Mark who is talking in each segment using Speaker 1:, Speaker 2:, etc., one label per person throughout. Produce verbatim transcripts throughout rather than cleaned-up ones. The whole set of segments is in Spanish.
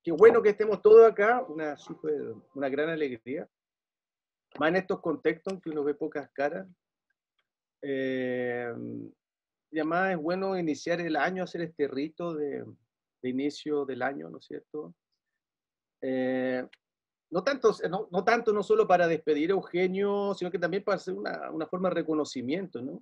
Speaker 1: qué bueno que estemos todos acá, una, super, una gran alegría. Más en estos contextos en que uno ve pocas caras. Eh, y además es bueno iniciar el año, hacer este rito de, de inicio del año, ¿no es cierto? Eh, no, tanto, no, no tanto, no solo para despedir a Eugenio, sino que también para hacer una, una forma de reconocimiento, ¿no?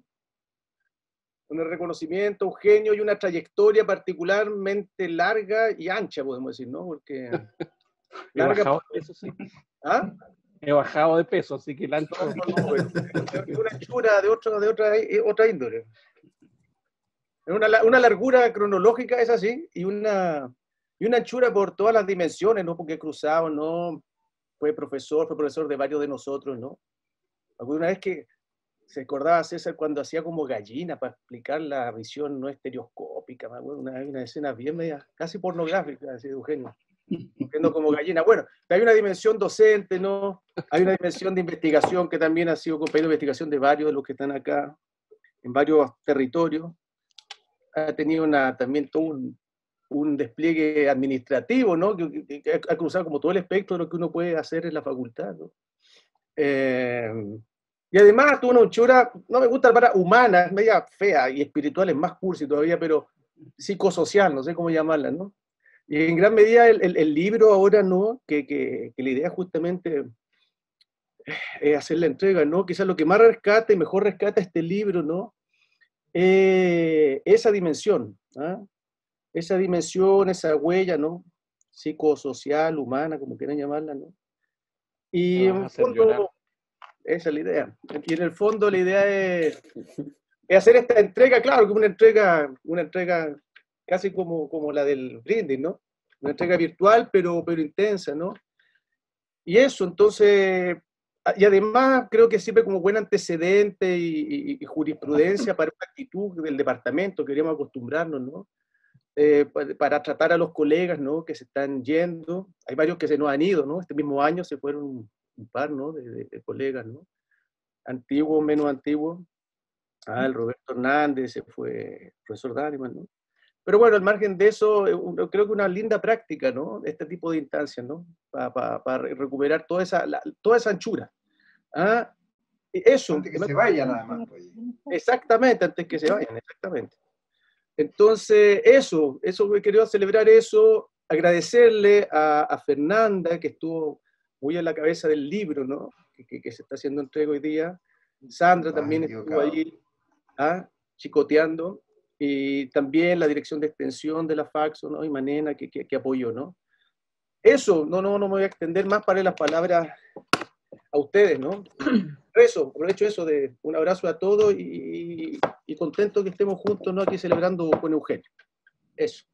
Speaker 1: Un reconocimiento, Eugenio, y una trayectoria particularmente larga y ancha, podemos decir, ¿no? Porque
Speaker 2: He
Speaker 1: larga.
Speaker 2: bajado de peso, sí.
Speaker 1: ¿Ah?
Speaker 2: He bajado de peso, así que el ancho.
Speaker 1: No, no, no, bueno, es una anchura de, otro, de otra, otra índole. Es una, una largura cronológica, es así, y una, y una anchura por todas las dimensiones, ¿no? Porque cruzado, ¿no? Fue profesor, fue profesor de varios de nosotros, ¿no? Alguna vez que se acordaba César cuando hacía como gallina para explicar la visión no estereoscópica, una, una escena bien media, casi pornográfica, así de Eugenio, viendo como gallina. Bueno, hay una dimensión docente, ¿no? Hay una dimensión de investigación que también ha sido compañero de investigación de varios de los que están acá, en varios territorios. Ha tenido una, también todo un, un despliegue administrativo, ¿no? Que, que, que ha cruzado como todo el espectro de lo que uno puede hacer en la facultad, ¿no? Eh, y además tuvo una anchura, no me gusta la palabra humana, es media fea, y espiritual es más cursi todavía, pero psicosocial, no sé cómo llamarla, ¿no? Y en gran medida el, el, el libro ahora, ¿no? Que, que, que la idea justamente es hacer la entrega, ¿no? Quizás lo que más rescata y mejor rescata este libro, ¿no? Eh, esa dimensión, ¿ah? Esa dimensión, esa huella, ¿no? Psicosocial, humana, como quieran llamarla, ¿no? Y en el fondo, esa es la idea. Y en el fondo la idea es, es hacer esta entrega, claro, que una entrega, una entrega casi como, como la del brindis, ¿no? Una entrega virtual, pero, pero intensa, ¿no? Y eso, entonces, y además creo que sirve como buen antecedente y, y, y jurisprudencia para una actitud del departamento, queríamos acostumbrarnos, ¿no? Eh, para, para tratar a los colegas, ¿no? Que se están yendo. Hay varios que se nos han ido, ¿no? Este mismo año se fueron un, un par, ¿no? De, de, de colegas, ¿no? Antiguos, menos antiguos. Ah, el Roberto Hernández se fue, profesor Daniman, ¿no? Pero bueno, al margen de eso, creo que una linda práctica, ¿no? Este tipo de instancias, ¿no? Para pa, pa recuperar toda esa, la, toda esa anchura. ¿Ah? Eso.
Speaker 3: Antes que se vayan, nada más. Pues.
Speaker 1: Exactamente, antes que se vayan, exactamente. Entonces, eso, eso que quería celebrar eso, agradecerle a, a Fernanda, que estuvo muy a la cabeza del libro, ¿no? Que, que, que se está haciendo entrega hoy día. Sandra también estuvo ahí, ¿ah? Chicoteando. Y también la dirección de extensión de la Faxo, ¿no? Y Manena, que, que, que apoyó, ¿no? Eso, no, no, no me voy a extender más para las palabras a ustedes, ¿no? Eso, aprovecho eso de un abrazo a todos y, y contento que estemos juntos, ¿no? Aquí celebrando con Eugenio. Eso.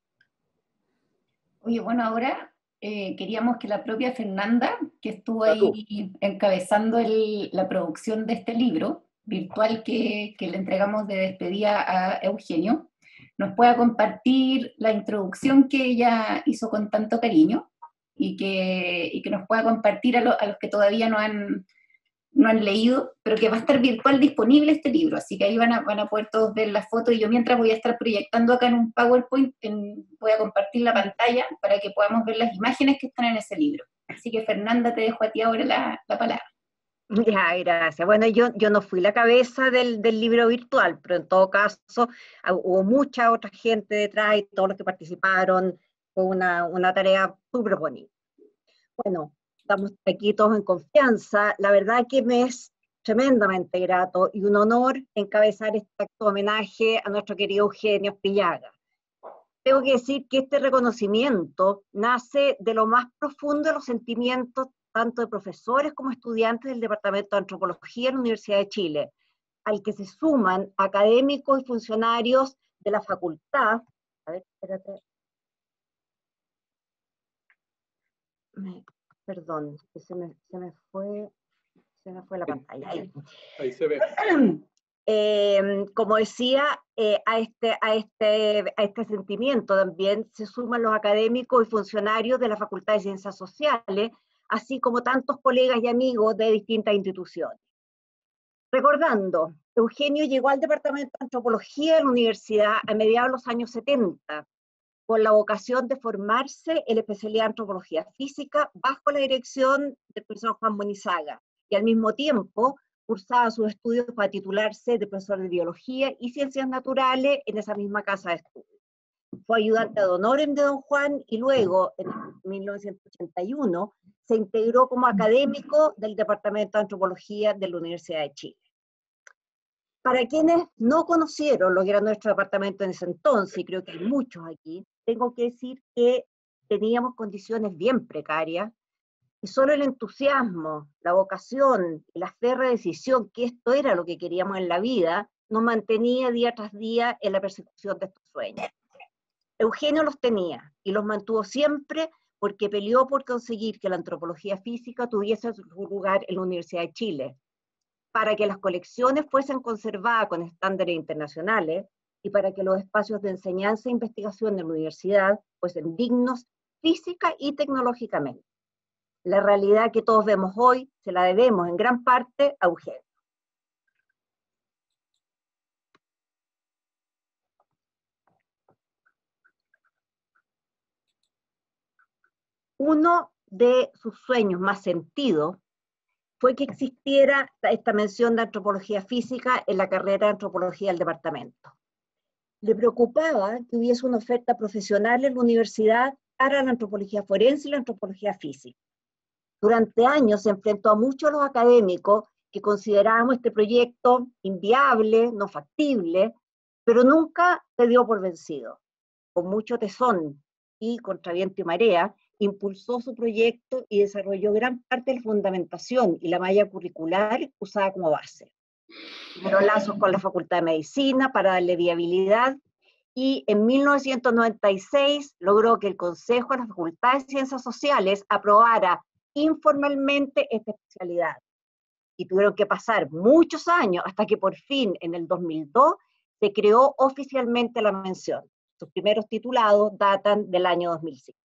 Speaker 4: Oye, bueno, ahora eh, queríamos que la propia Fernanda, que estuvo ahí encabezando el, la producción de este libro virtual que, que le entregamos de despedida a Eugenio, nos pueda compartir la introducción que ella hizo con tanto cariño y que, y que nos pueda compartir a, lo, a los que todavía no han, no han leído, pero que va a estar virtual disponible este libro, así que ahí van a, van a poder todos ver la foto y yo mientras voy a estar proyectando acá en un PowerPoint, en, voy a compartir la pantalla para que podamos ver las imágenes que están en ese libro. Así que Fernanda, te dejo a ti ahora la, la palabra.
Speaker 5: Ya, gracias. Bueno, yo, yo no fui la cabeza del, del libro virtual, pero en todo caso hubo mucha otra gente detrás y todos los que participaron, fue una, una tarea súper bonita. Bueno, estamos aquí todos en confianza. La verdad que me es tremendamente grato y un honor encabezar este acto de homenaje a nuestro querido Eugenio Aspillaga. Tengo que decir que este reconocimiento nace de lo más profundo de los sentimientos tanto de profesores como estudiantes del Departamento de Antropología de la Universidad de Chile, al que se suman académicos y funcionarios de la facultad. A ver, espérate. Me, perdón, se me, se me fue, se me fue la pantalla. Ahí,
Speaker 2: Ahí se ve.
Speaker 5: Eh, como decía, eh, a, este, a, este, a este sentimiento también se suman los académicos y funcionarios de la Facultad de Ciencias Sociales, así como tantos colegas y amigos de distintas instituciones. Recordando, Eugenio llegó al Departamento de Antropología de la Universidad a mediados de los años setenta, con la vocación de formarse en la especialidad de antropología física bajo la dirección del profesor Juan Monizaga, y al mismo tiempo cursaba sus estudios para titularse de profesor de biología y ciencias naturales en esa misma casa de estudios. Fue ayudante ad honorem de don Juan y luego, en mil novecientos ochenta y uno, se integró como académico del Departamento de Antropología de la Universidad de Chile. Para quienes no conocieron lo que era nuestro departamento en ese entonces, y creo que hay muchos aquí, tengo que decir que teníamos condiciones bien precarias, y solo el entusiasmo, la vocación y la férrea decisión que esto era lo que queríamos en la vida, nos mantenía día tras día en la persecución de estos sueños. Eugenio los tenía, y los mantuvo siempre porque peleó por conseguir que la antropología física tuviese su lugar en la Universidad de Chile, para que las colecciones fuesen conservadas con estándares internacionales y para que los espacios de enseñanza e investigación de la universidad fuesen dignos física y tecnológicamente. La realidad que todos vemos hoy se la debemos en gran parte a Eugenio. Uno de sus sueños más sentidos fue que existiera esta mención de antropología física en la carrera de antropología del departamento. Le preocupaba que hubiese una oferta profesional en la universidad para la antropología forense y la antropología física. Durante años se enfrentó a muchos de los académicos que considerábamos este proyecto inviable, no factible, pero nunca se dio por vencido. Con mucho tesón y contra viento y marea, impulsó su proyecto y desarrolló gran parte de la fundamentación y la malla curricular usada como base. Generó lazos con la Facultad de Medicina para darle viabilidad, y en mil novecientos noventa y seis logró que el Consejo de la Facultad de Ciencias Sociales aprobara informalmente esta especialidad. Y tuvieron que pasar muchos años hasta que por fin, en el dos mil dos, se creó oficialmente la mención. Sus primeros titulados datan del año dos mil cinco.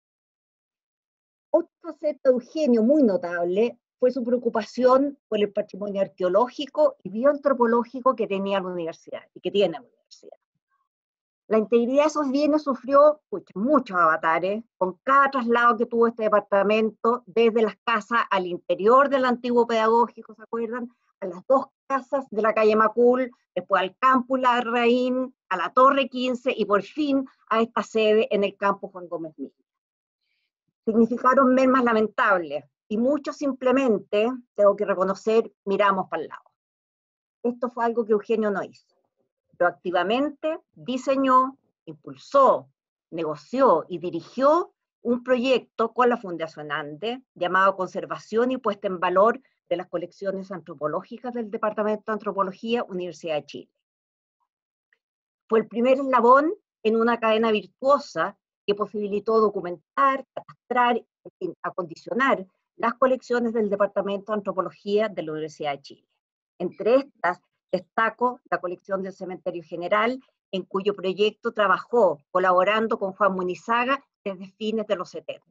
Speaker 5: Otro faceta de Eugenio muy notable fue su preocupación por el patrimonio arqueológico y bioantropológico que tenía la universidad y que tiene la universidad. La integridad de esos bienes sufrió pucha, muchos avatares, con cada traslado que tuvo este departamento, desde las casas al interior del antiguo pedagógico, ¿se acuerdan? A las dos casas de la calle Macul, después al campus Larraín, a la Torre quince y por fin a esta sede en el campus Juan Gómez Milla. Significaron mermas lamentables, y muchos simplemente, tengo que reconocer, miramos para el lado. Esto fue algo que Eugenio no hizo. Proactivamente diseñó, impulsó, negoció y dirigió un proyecto con la Fundación Andes llamado Conservación y Puesta en Valor de las Colecciones Antropológicas del Departamento de Antropología, Universidad de Chile. Fue el primer eslabón en una cadena virtuosa que posibilitó documentar, catastrar, en fin, acondicionar las colecciones del Departamento de Antropología de la Universidad de Chile. Entre estas, destaco la colección del Cementerio General, en cuyo proyecto trabajó colaborando con Juan Monizaga desde fines de los setenta.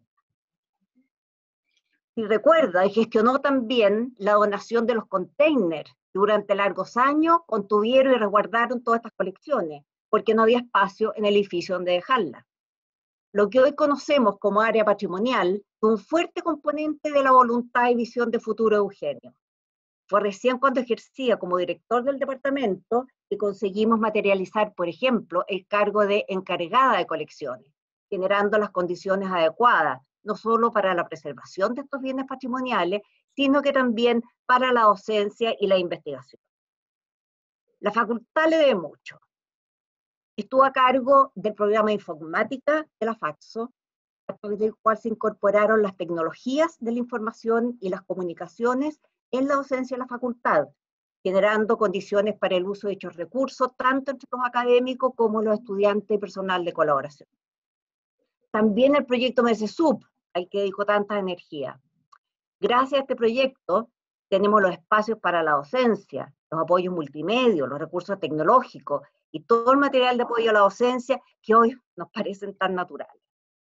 Speaker 5: Y recuerda, y gestionó también la donación de los containers, que durante largos años contuvieron y resguardaron todas estas colecciones, porque no había espacio en el edificio donde dejarlas. Lo que hoy conocemos como área patrimonial fue un fuerte componente de la voluntad y visión de futuro de Eugenio. Fue recién cuando ejercía como director del departamento que conseguimos materializar, por ejemplo, el cargo de encargada de colecciones, generando las condiciones adecuadas, no solo para la preservación de estos bienes patrimoniales, sino que también para la docencia y la investigación. La facultad le debe mucho. Estuvo a cargo del programa de informática de la Faxo, a través del cual se incorporaron las tecnologías de la información y las comunicaciones en la docencia de la facultad, generando condiciones para el uso de dichos recursos, tanto entre los académicos como los estudiantes y personal de colaboración. También el proyecto MESESUB, al que dedicó tanta energía. Gracias a este proyecto, tenemos los espacios para la docencia, los apoyos multimedia, los recursos tecnológicos, y todo el material de apoyo a la docencia que hoy nos parecen tan naturales.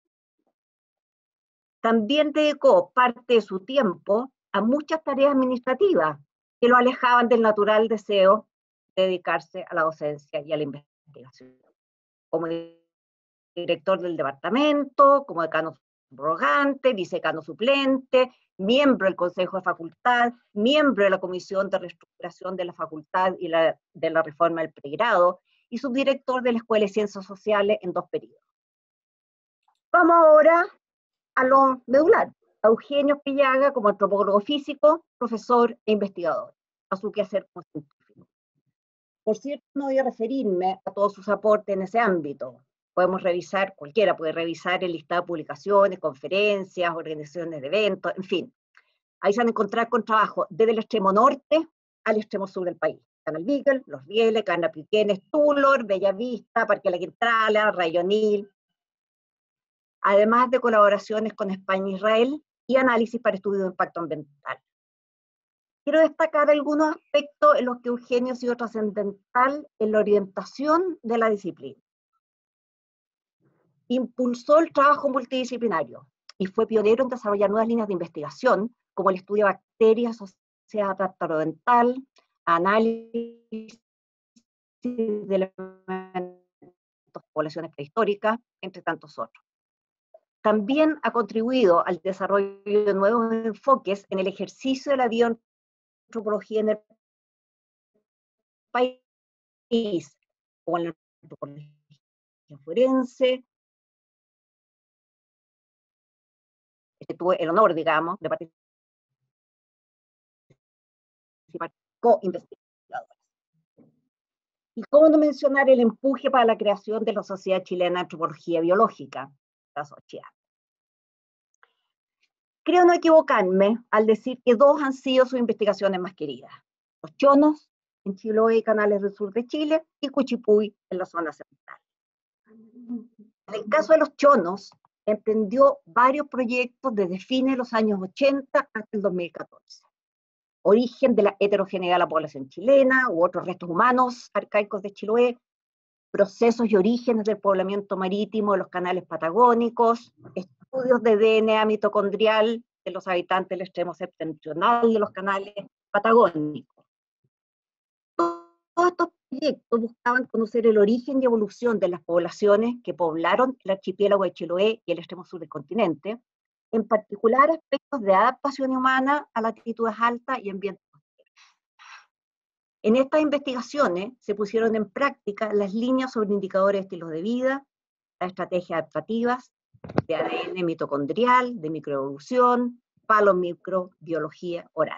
Speaker 5: También dedicó parte de su tiempo a muchas tareas administrativas que lo alejaban del natural deseo de dedicarse a la docencia y a la investigación. Como director del departamento, como decano subrogante, vicedecano suplente, miembro del Consejo de Facultad, miembro de la Comisión de Reestructuración de la Facultad y la, de la Reforma del Pregrado, y subdirector de la Escuela de Ciencias Sociales en dos periodos. Vamos ahora a lo medular, a Eugenio Pillaga como antropólogo físico, profesor e investigador, a su quehacer como científico. Por cierto, no voy a referirme a todos sus aportes en ese ámbito. Podemos revisar, cualquiera puede revisar el listado de publicaciones, conferencias, organizaciones de eventos, en fin. Ahí se van a encontrar con trabajo desde el extremo norte al extremo sur del país. Canal Beagle, Los Rieles, Carnapiquenes, Tulor, Bellavista, Parque La Quintrala, Rayonil, además de colaboraciones con España e Israel y análisis para estudio de impacto ambiental. Quiero destacar algunos aspectos en los que Eugenio ha sido trascendental en la orientación de la disciplina. Impulsó el trabajo multidisciplinario y fue pionero en desarrollar nuevas líneas de investigación, como el estudio de bacterias asociadas a tractorodental, análisis de elementos de poblaciones prehistóricas, entre tantos otros. También ha contribuido al desarrollo de nuevos enfoques en el ejercicio de la bioantropología en el país, como en la antropología forense. Tuve el honor, digamos, de participar co-investigadores. Y cómo no mencionar el empuje para la creación de la Sociedad Chilena de Antropología Biológica, la SOCHIA. Creo no equivocarme al decir que dos han sido sus investigaciones más queridas: los chonos en Chiloé y Canales del Sur de Chile, y Cuchipuy en la zona central. En el caso de los chonos, emprendió varios proyectos desde fines de los años ochenta hasta el dos mil catorce. Origen de la heterogeneidad de la población chilena u otros restos humanos arcaicos de Chiloé, procesos y orígenes del poblamiento marítimo de los canales patagónicos, estudios de D N A mitocondrial de los habitantes del extremo septentrional de los canales patagónicos. Todos estos proyectos buscaban conocer el origen y evolución de las poblaciones que poblaron el archipiélago de Chiloé y el extremo sur del continente, en particular aspectos de adaptación humana a latitudes altas y ambientes costeros. En estas investigaciones se pusieron en práctica las líneas sobre indicadores de estilos de vida, las estrategias adaptativas, de A D N mitocondrial, de microevolución, palomicrobiología oral.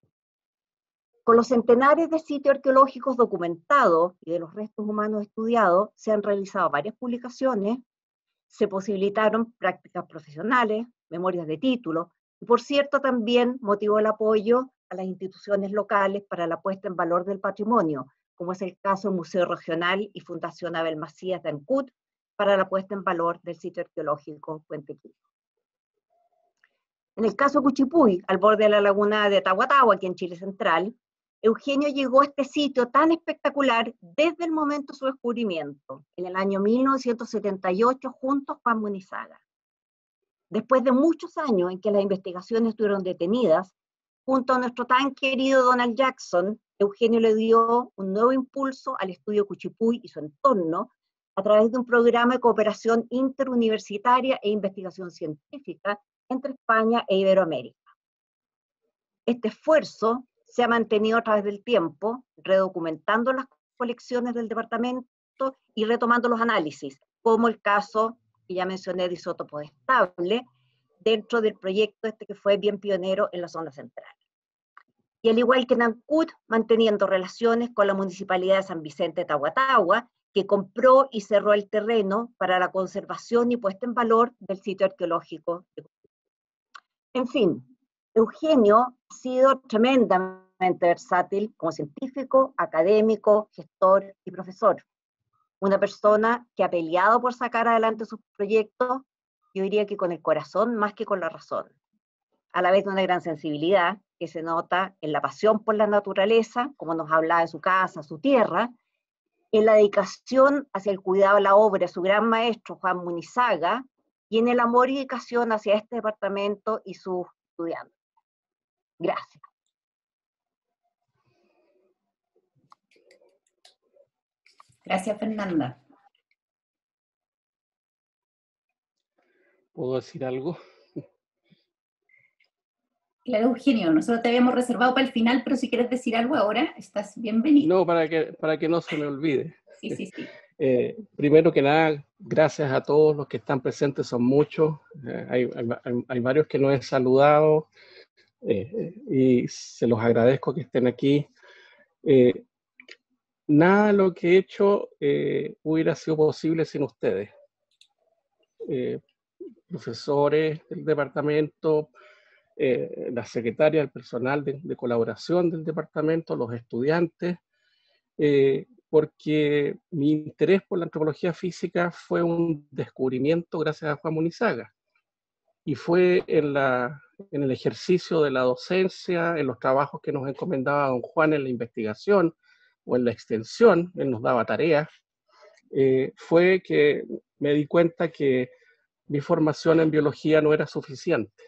Speaker 5: Con los centenares de sitios arqueológicos documentados y de los restos humanos estudiados, se han realizado varias publicaciones, se posibilitaron prácticas profesionales, memorias de título, y por cierto también motivó el apoyo a las instituciones locales para la puesta en valor del patrimonio, como es el caso del Museo Regional y Fundación Abel Macías de Ancud, para la puesta en valor del sitio arqueológico Puente Quillo. En el caso de Cuchipuy, al borde de la laguna de Tahuatahua, aquí en Chile Central, Eugenio llegó a este sitio tan espectacular desde el momento de su descubrimiento, en el año mil novecientos setenta y ocho, junto a Juan Munizaga. Después de muchos años en que las investigaciones estuvieron detenidas, junto a nuestro tan querido Donald Jackson, Eugenio le dio un nuevo impulso al estudio Cuchipuy y su entorno a través de un programa de cooperación interuniversitaria e investigación científica entre España e Iberoamérica. Este esfuerzo se ha mantenido a través del tiempo, redocumentando las colecciones del departamento y retomando los análisis, como el caso que ya mencioné de isótopos estables, dentro del proyecto este que fue bien pionero en la zona central. Y al igual que en Ancud, manteniendo relaciones con la Municipalidad de San Vicente de Tahuatahua, que compró y cerró el terreno para la conservación y puesta en valor del sitio arqueológico. En fin, Eugenio ha sido tremendamente versátil como científico, académico, gestor y profesor. Una persona que ha peleado por sacar adelante sus proyectos, yo diría que con el corazón más que con la razón. A la vez de una gran sensibilidad que se nota en la pasión por la naturaleza, como nos hablaba de su casa, su tierra, en la dedicación hacia el cuidado de la obra de su gran maestro Juan Munizaga, y en el amor y dedicación hacia este departamento y sus estudiantes. Gracias.
Speaker 4: Gracias, Fernanda.
Speaker 2: ¿Puedo decir algo?
Speaker 4: Claro, Eugenio, nosotros te habíamos reservado para el final, pero si quieres decir algo ahora, estás bienvenido.
Speaker 2: No, para que, para que no se me olvide.
Speaker 4: Sí, sí, sí.
Speaker 2: Eh, primero que nada, gracias a todos los que están presentes, son muchos. Eh, hay, hay, hay varios que no he saludado eh, y se los agradezco que estén aquí. Eh, nada de lo que he hecho eh, hubiera sido posible sin ustedes. Eh, profesores del departamento, eh, la secretaria, el personal de, de colaboración del departamento, los estudiantes, eh, porque mi interés por la antropología física fue un descubrimiento gracias a Juan Munizaga, y fue en, la, en el ejercicio de la docencia, en los trabajos que nos encomendaba don Juan en la investigación o en la extensión, él nos daba tareas, eh, fue que me di cuenta que mi formación en biología no era suficiente,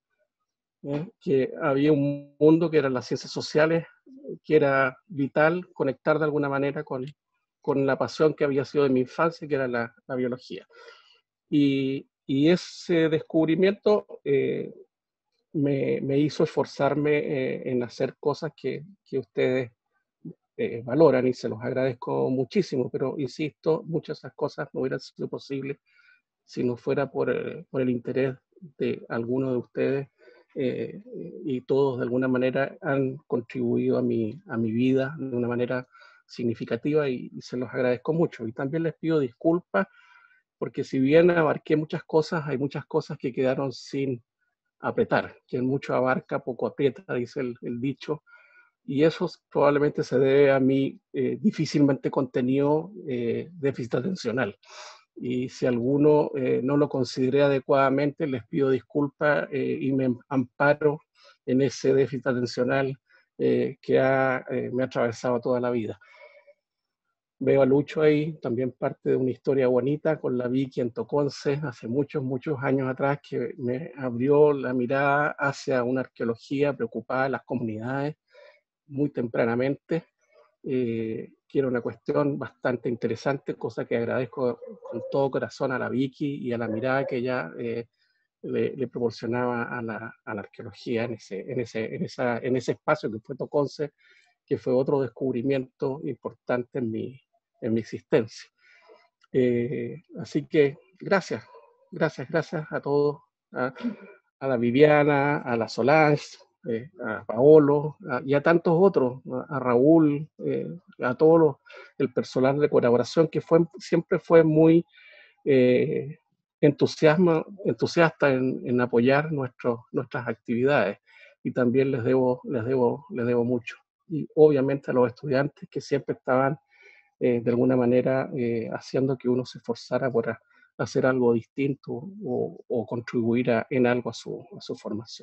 Speaker 2: ¿eh? Que había un mundo que eran las ciencias sociales, que era vital conectar de alguna manera con, con la pasión que había sido de mi infancia, que era la, la biología. Y, y ese descubrimiento eh, me, me hizo esforzarme eh, en hacer cosas que, que ustedes eh, valoran y se los agradezco muchísimo, pero insisto, muchas de esas cosas no hubieran sido posibles si no fuera por, eh, por el interés de alguno de ustedes, eh, y todos de alguna manera han contribuido a mi, a mi vida de una manera significativa y, y se los agradezco mucho. Y también les pido disculpas porque si bien abarqué muchas cosas, hay muchas cosas que quedaron sin apretar. Quien mucho abarca, poco aprieta, dice el, el dicho. Y eso probablemente se debe a mi eh, difícilmente contenido eh, déficit atencional. Y si alguno eh, no lo consideré adecuadamente, les pido disculpas eh, y me amparo en ese déficit atencional eh, que ha, eh, me ha atravesado toda la vida. Veo a Lucho ahí, también parte de una historia bonita con la Vicky en Toconce, hace muchos, muchos años atrás, que me abrió la mirada hacia una arqueología preocupada de las comunidades muy tempranamente, eh, que era una cuestión bastante interesante, cosa que agradezco con todo corazón a la Vicky y a la mirada que ella eh, le, le, proporcionaba a la, a la arqueología en ese, en, ese, en, esa, en ese espacio que fue Toconce, que fue otro descubrimiento importante en mi, en mi existencia. Eh, así que gracias, gracias, gracias a todos, a, a la Viviana, a la Solange, eh, a Paolo a, y a tantos otros, a, a Raúl, eh, a todo los, el personal de colaboración que fue, siempre fue muy eh, entusiasma, entusiasta en, en apoyar nuestro, nuestras actividades, y también les debo, les, debo, les debo mucho. Y obviamente a los estudiantes que siempre estaban eh, de alguna manera eh, haciendo que uno se esforzara por a, hacer algo distinto o, o contribuir a, en algo a su, a su formación.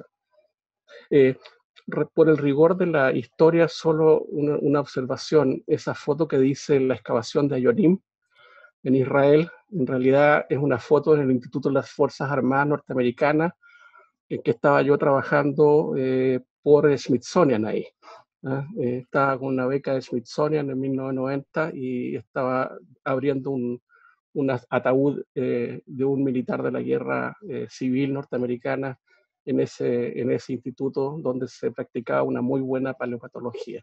Speaker 2: Eh, por el rigor de la historia, solo una, una observación, esa foto que dice la excavación de Ayonim en Israel, en realidad es una foto en el Instituto de las Fuerzas Armadas Norteamericanas, en que estaba yo trabajando eh, por Smithsonian ahí. ¿eh? Eh, estaba con una beca de Smithsonian en mil novecientos noventa y estaba abriendo un, un ataúd eh, de un militar de la guerra eh, civil norteamericana en ese, en ese instituto donde se practicaba una muy buena paleopatología.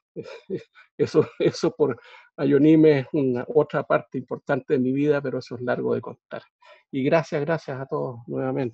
Speaker 2: Eso, eso por Ayonim es una otra parte importante de mi vida, pero eso es largo de contar. Y gracias, gracias a todos nuevamente.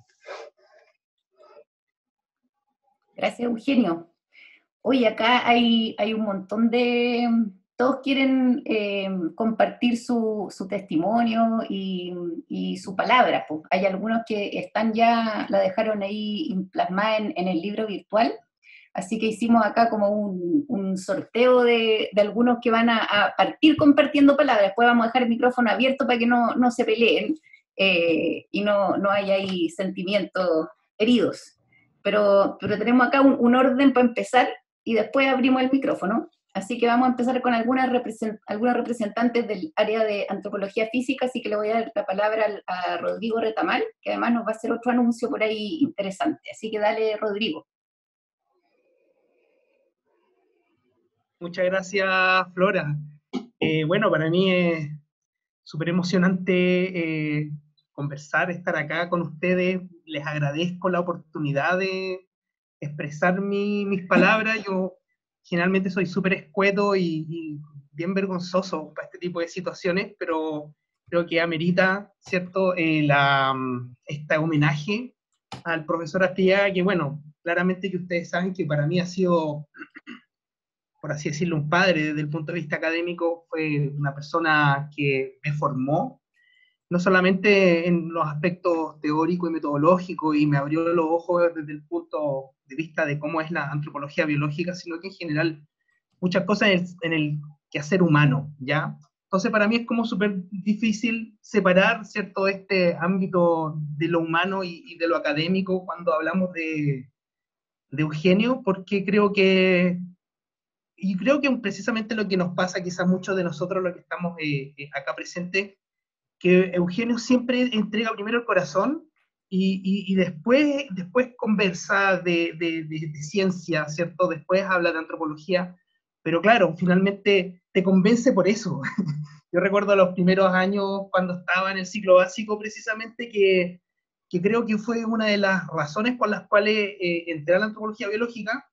Speaker 4: Gracias, Eugenio. Oye, acá hay, hay un montón de... Todos quieren eh, compartir su, su testimonio y, y su palabra. Pues. Hay algunos que están ya, la dejaron ahí plasmada en, en el libro virtual, así que hicimos acá como un, un sorteo de, de algunos que van a, a partir compartiendo palabras. Después vamos a dejar el micrófono abierto para que no, no se peleen eh, y no, no haya ahí sentimientos heridos. Pero, pero tenemos acá un, un orden para empezar y después abrimos el micrófono. Así que vamos a empezar con algunas, represent algunas representantes del área de antropología física, así que le voy a dar la palabra a, a Rodrigo Retamal, que además nos va a hacer otro anuncio por ahí interesante. Así que dale, Rodrigo.
Speaker 3: Muchas gracias, Flora. Eh, bueno, para mí es súper emocionante eh, conversar, estar acá con ustedes. Les agradezco la oportunidad de expresar mi, mis palabras. Yo generalmente soy súper escueto y, y bien vergonzoso para este tipo de situaciones, pero creo que amerita, ¿cierto?, eh, la, este homenaje al profesor Astillaga, que bueno, claramente que ustedes saben que para mí ha sido, por así decirlo, un padre desde el punto de vista académico. Fue una persona que me formó, no solamente en los aspectos teóricos y metodológicos, y me abrió los ojos desde el punto de vista de cómo es la antropología biológica, sino que en general muchas cosas en el, en el quehacer humano, ¿ya? Entonces para mí es como súper difícil separar, ¿cierto?, este ámbito de lo humano y, y de lo académico cuando hablamos de, de Eugenio, porque creo que, y creo que precisamente lo que nos pasa quizás muchos de nosotros los que estamos eh, eh, acá presentes, que Eugenio siempre entrega primero el corazón y, y, y después, después conversa de, de, de, de ciencia, ¿cierto? Después habla de antropología, pero claro, finalmente te convence por eso. Yo recuerdo los primeros años cuando estaba en el ciclo básico precisamente que, que creo que fue una de las razones por las cuales eh, entré a la antropología biológica,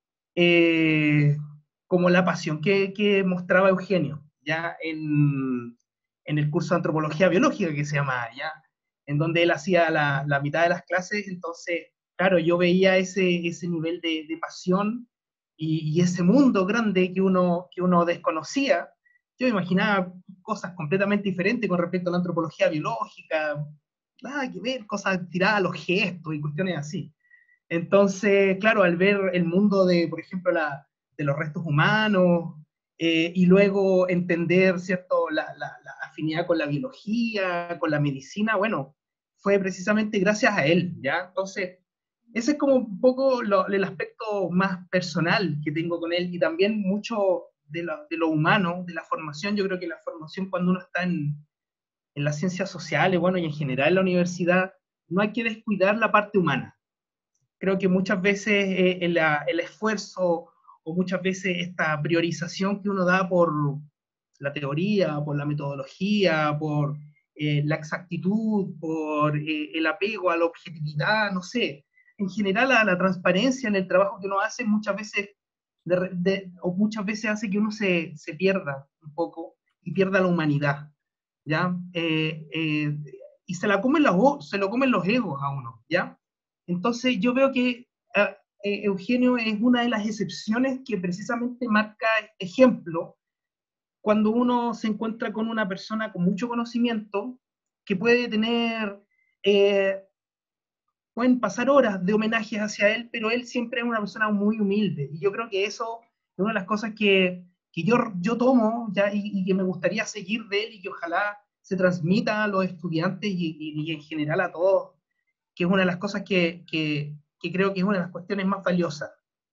Speaker 3: eh, como la pasión que, que mostraba Eugenio, ya en en el curso de antropología biológica que se llama ya, en donde él hacía la, la mitad de las clases. Entonces, claro, yo veía ese, ese nivel de, de pasión y, y ese mundo grande que uno, que uno desconocía. Yo me imaginaba cosas completamente diferentes con respecto a la antropología biológica, nada que ver, cosas tiradas a los gestos y cuestiones así. Entonces, claro, al ver el mundo de, por ejemplo, la, de los restos humanos, eh, y luego entender, ¿cierto?, la, la, la afinidad con la biología, con la medicina, bueno, fue precisamente gracias a él, ¿ya? Entonces, ese es como un poco lo, el aspecto más personal que tengo con él, y también mucho de lo, de lo humano, de la formación. Yo creo que la formación cuando uno está en, en las ciencias sociales, bueno, y en general en la universidad, no hay que descuidar la parte humana. Creo que muchas veces eh, el, el esfuerzo, o muchas veces esta priorización que uno da por la teoría, por la metodología, por eh, la exactitud, por eh, el apego a la objetividad, no sé, en general a la transparencia en el trabajo que uno hace, muchas veces, de, de, o muchas veces hace que uno se, se pierda un poco y pierda la humanidad, ¿ya? Eh, eh, y se, la comen los, se lo comen los egos a uno, ¿ya? Entonces yo veo que uh, eh, Eugenio es una de las excepciones que precisamente marca ejemplo cuando uno se encuentra con una persona con mucho conocimiento que puede tener, eh, pueden pasar horas de homenajes hacia él, pero él siempre es una persona muy humilde, y yo creo que eso es una de las cosas que, que yo, yo tomo ya, y, y que me gustaría seguir de él, y que ojalá se transmita a los estudiantes y, y, y en general a todos, que es una de las cosas que, que, que creo que es una de las cuestiones más valiosas.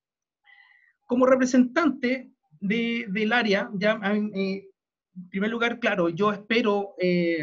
Speaker 3: Como representante de, del área, ya, eh, en primer lugar, claro, yo espero eh,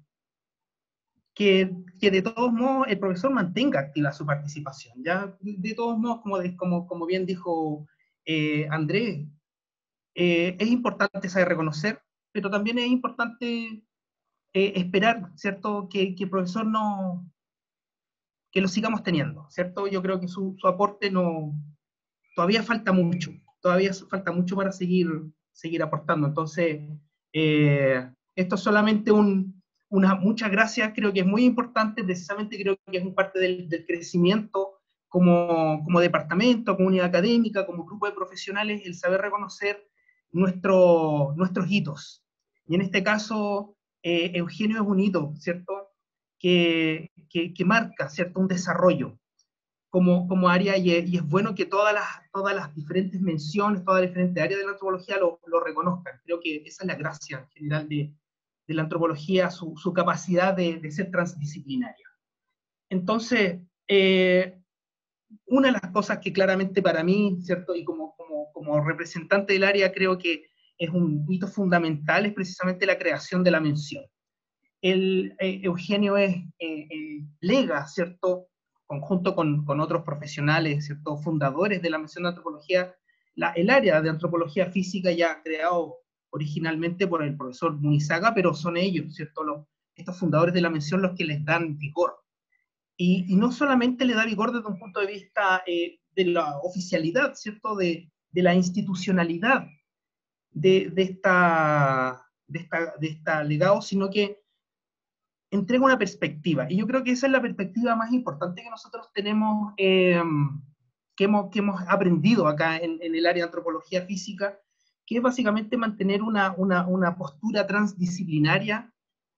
Speaker 3: que, que de todos modos el profesor mantenga activa su participación, ya, de todos modos, como, como, como bien dijo eh, Andrés, eh, es importante saber reconocer, pero también es importante eh, esperar, ¿cierto?, que, que el profesor no, que lo sigamos teniendo, ¿cierto? Yo creo que su, su aporte no, todavía falta mucho, todavía falta mucho para seguir, seguir aportando. Entonces, eh, esto es solamente un, una, muchas gracias, creo que es muy importante, precisamente creo que es un parte del, del crecimiento como, como departamento, comunidad académica, como grupo de profesionales, el saber reconocer nuestro, nuestros hitos. Y en este caso, eh, Eugenio es un hito, ¿cierto?, que, que, que marca, ¿cierto?, un desarrollo como, como área, y es, y es bueno que todas las, todas las diferentes menciones, todas las diferentes áreas de la antropología lo, lo reconozcan. Creo que esa es la gracia en general de, de la antropología, su, su capacidad de, de ser transdisciplinaria. Entonces, eh, una de las cosas que claramente para mí, ¿cierto?, y como, como, como representante del área creo que es un hito fundamental, es precisamente la creación de la mención. El, eh, Eugenio es, eh, eh, lega, ¿cierto?, conjunto con, con otros profesionales, ¿cierto?, fundadores de la mención de antropología, la, el área de antropología física ya creado originalmente por el profesor Munizaga, pero son ellos, ¿cierto?, los, estos fundadores de la mención los que les dan vigor. Y, y no solamente le da vigor desde un punto de vista eh, de la oficialidad, ¿cierto? De, de la institucionalidad de, de, esta, de, esta, de esta legado, sino que entrega una perspectiva. Y yo creo que esa es la perspectiva más importante que nosotros tenemos, eh, que, hemos, que hemos aprendido acá en, en el área de antropología física, que es básicamente mantener una, una, una postura transdisciplinaria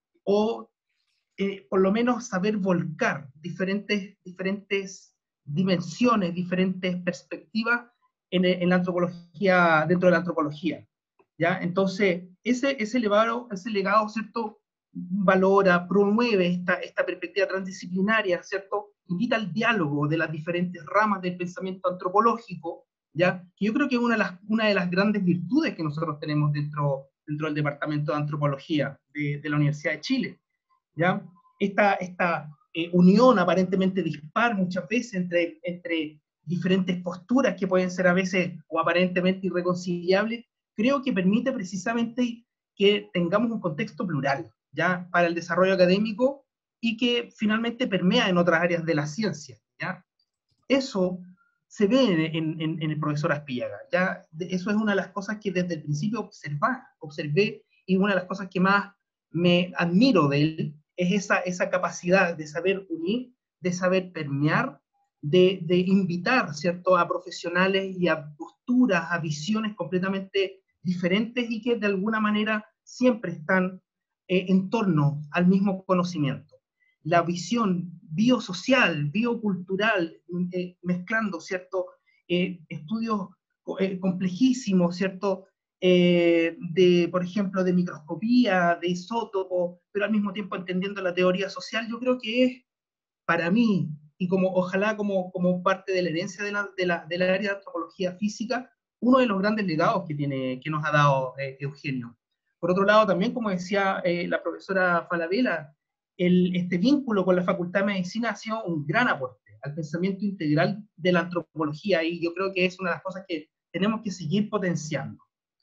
Speaker 3: o eh, por lo menos saber volcar diferentes, diferentes dimensiones, diferentes perspectivas en, en la antropología, dentro de la antropología. ¿Ya? Entonces, ese, ese, legado, ese legado, ¿cierto?, valora, promueve esta, esta perspectiva transdisciplinaria, ¿cierto?, invita al diálogo de las diferentes ramas del pensamiento antropológico, ¿ya? Que yo creo que es una de las, una de las grandes virtudes que nosotros tenemos dentro, dentro del Departamento de Antropología de, de la Universidad de Chile, ¿ya? Esta, esta eh, unión aparentemente dispar muchas veces entre, entre diferentes posturas que pueden ser a veces o aparentemente irreconciliables, creo que permite precisamente que tengamos un contexto plural, ¿ya?, para el desarrollo académico y que finalmente permea en otras áreas de la ciencia, ¿ya? Eso se ve en, en, en el profesor Aspillaga, ¿ya? Eso es una de las cosas que desde el principio observé, observé y una de las cosas que más me admiro de él es esa, esa capacidad de saber unir, de saber permear, de, de invitar, ¿cierto?, a profesionales y a posturas, a visiones completamente diferentes y que de alguna manera siempre están eh, en torno al mismo conocimiento. La visión biosocial, biocultural, eh, mezclando, ¿cierto?, eh, estudios eh, complejísimos, ¿cierto?, eh, de, por ejemplo, de microscopía, de isótopos, pero al mismo tiempo entendiendo la teoría social, yo creo que es, para mí, y como ojalá como, como parte de la herencia de la, de la, del área de antropología física, uno de los grandes legados que, tiene, que nos ha dado eh, Eugenio. Por otro lado, también, como decía eh, la profesora Falabella, el, este vínculo con la Facultad de Medicina ha sido un gran aporte al pensamiento integral de la antropología, y yo creo que es una de las cosas que tenemos que seguir potenciando.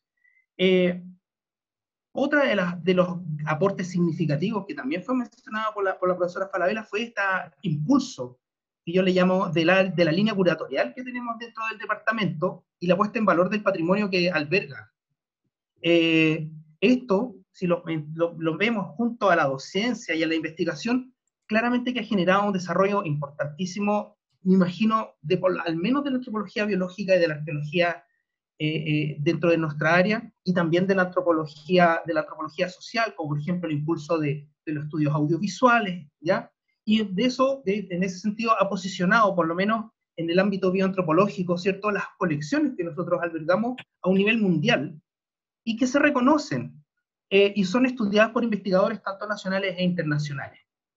Speaker 3: Eh, otra de, las, de los aportes significativos que también fue mencionado por la, por la profesora Falabella fue este impulso que yo le llamo de la, de la línea curatorial que tenemos dentro del departamento y la puesta en valor del patrimonio que alberga. Eh, esto, si lo, lo, lo vemos junto a la docencia y a la investigación, claramente que ha generado un desarrollo importantísimo, me imagino, de, al menos de la antropología biológica y de la arqueología eh, eh, dentro de nuestra área, y también de la antropología, de la antropología social, como por ejemplo el impulso de, de los estudios audiovisuales, ¿ya? Y de eso, de, en ese sentido, ha posicionado, por lo menos en el ámbito bioantropológico, ¿cierto?, las colecciones que nosotros albergamos a un nivel mundial, y que se reconocen, eh, y son estudiadas por investigadores tanto nacionales e internacionales.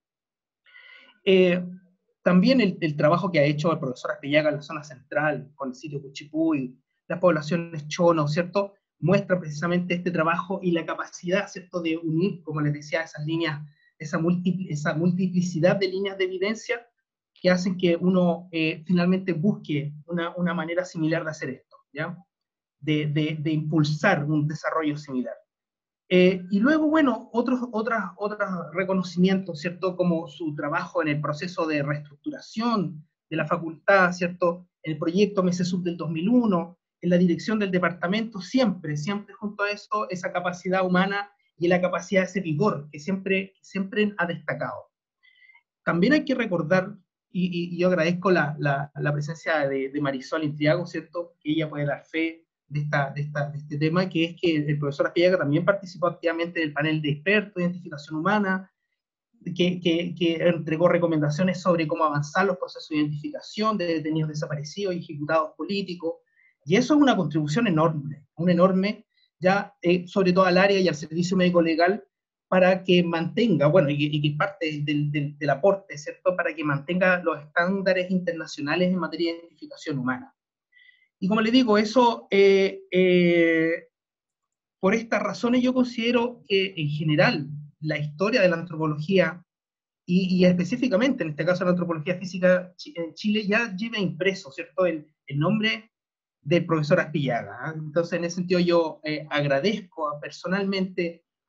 Speaker 3: Eh, también el, el trabajo que ha hecho el profesor Aspillaga en la zona central, con el sitio Cuchipuy, las poblaciones chono, ¿cierto?, muestra precisamente este trabajo y la capacidad, ¿cierto?, de unir, como les decía, esas líneas, esa, multipl esa multiplicidad de líneas de evidencia que hacen que uno eh, finalmente busque una, una manera similar de hacer esto, ¿ya? De, de, de impulsar un desarrollo similar. Eh, y luego, bueno, otros, otras, otros reconocimientos, ¿cierto?, como su trabajo en el proceso de reestructuración de la facultad, ¿cierto?, en el proyecto MESESUB del dos mil uno, en la dirección del departamento, siempre, siempre junto a eso, esa capacidad humana y la capacidad de ese vigor que siempre, siempre ha destacado. También hay que recordar, y, y, y yo agradezco la, la, la presencia de, de Marisol Intriago, ¿cierto?, que ella puede dar fe de, esta, de, esta, de este tema, que es que el profesor Aspillaga también participó activamente del panel de expertos de identificación humana, que, que, que entregó recomendaciones sobre cómo avanzar los procesos de identificación de detenidos desaparecidos y ejecutados políticos, y eso es una contribución enorme, un enorme, ya eh, sobre todo al área y al servicio médico legal, para que mantenga, bueno, y, y que parte del, del, del aporte, ¿cierto?, para que mantenga los estándares internacionales en materia de identificación humana. Y como les digo, eso, eh, eh, por estas razones yo considero que en general la historia de la antropología, y, y específicamente en este caso la antropología física en Chile, ya lleva impreso, ¿cierto?, el, el nombre del profesor Aspillaga, ¿eh? Entonces en ese sentido yo eh, agradezco personalmente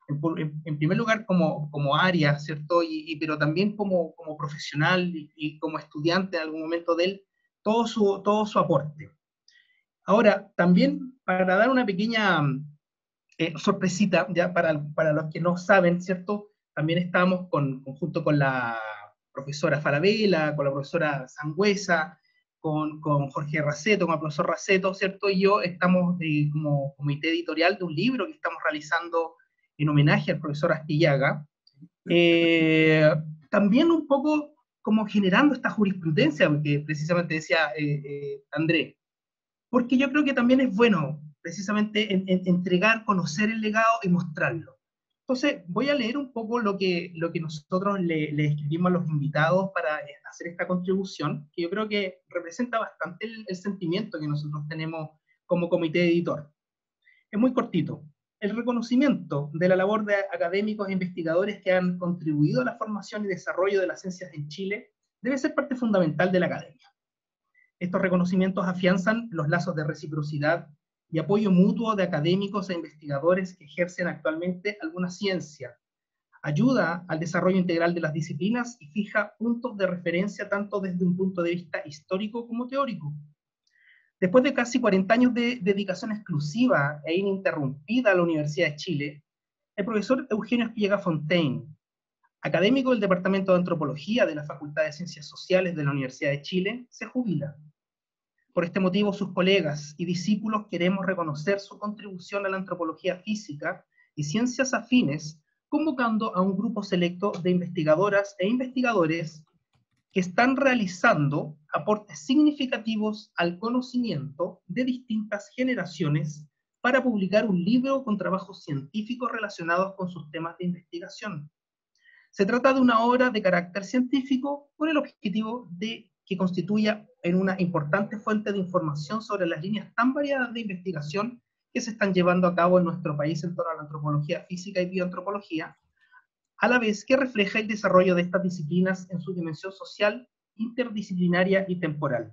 Speaker 3: en, en primer lugar como, como área, ¿cierto? Y, y, pero también como, como profesional y, y como estudiante en algún momento de él, todo su, todo su aporte. Ahora, también para dar una pequeña eh, sorpresita, ya para, para los que no saben, ¿cierto? También estamos con, junto con la profesora Falabella, con la profesora Sangüesa, con, con Jorge Raceto, con el profesor Raceto, ¿cierto? Y yo estamos de, como comité editorial de un libro que estamos realizando en homenaje al profesor Astillaga. Eh, también un poco como generando esta jurisprudencia, porque precisamente decía eh, eh, André, porque yo creo que también es bueno precisamente en, en, entregar, conocer el legado y mostrarlo. Entonces, voy a leer un poco lo que, lo que nosotros le, le escribimos a los invitados para hacer esta contribución, que yo creo que representa bastante el, el sentimiento que nosotros tenemos como comité editor. Es muy cortito. El reconocimiento de la labor de académicos e investigadores que han contribuido a la formación y desarrollo de las ciencias en Chile debe ser parte fundamental de la academia. Estos reconocimientos afianzan los lazos de reciprocidad y apoyo mutuo de académicos e investigadores que ejercen actualmente alguna ciencia. Ayuda al desarrollo integral de las disciplinas y fija puntos de referencia tanto desde un punto de vista histórico como teórico. Después de casi cuarenta años de dedicación exclusiva e ininterrumpida a la Universidad de Chile, el profesor Eugenio Astillaga Fontaine, académico del Departamento de Antropología de la Facultad de Ciencias Sociales de la Universidad de Chile, se jubila. Por este motivo, sus colegas y discípulos queremos reconocer su contribución a la antropología física y ciencias afines, convocando a un grupo selecto de investigadoras e investigadores que están realizando aportes significativos al conocimiento de distintas generaciones para publicar un libro con trabajos científicos relacionados con sus temas de investigación. Se trata de una obra de carácter científico con el objetivo de que constituya en una importante fuente de información sobre las líneas tan variadas de investigación que se están llevando a cabo en nuestro país en torno a la antropología física y bioantropología, a la vez que refleja el desarrollo de estas disciplinas en su dimensión social, interdisciplinaria y temporal.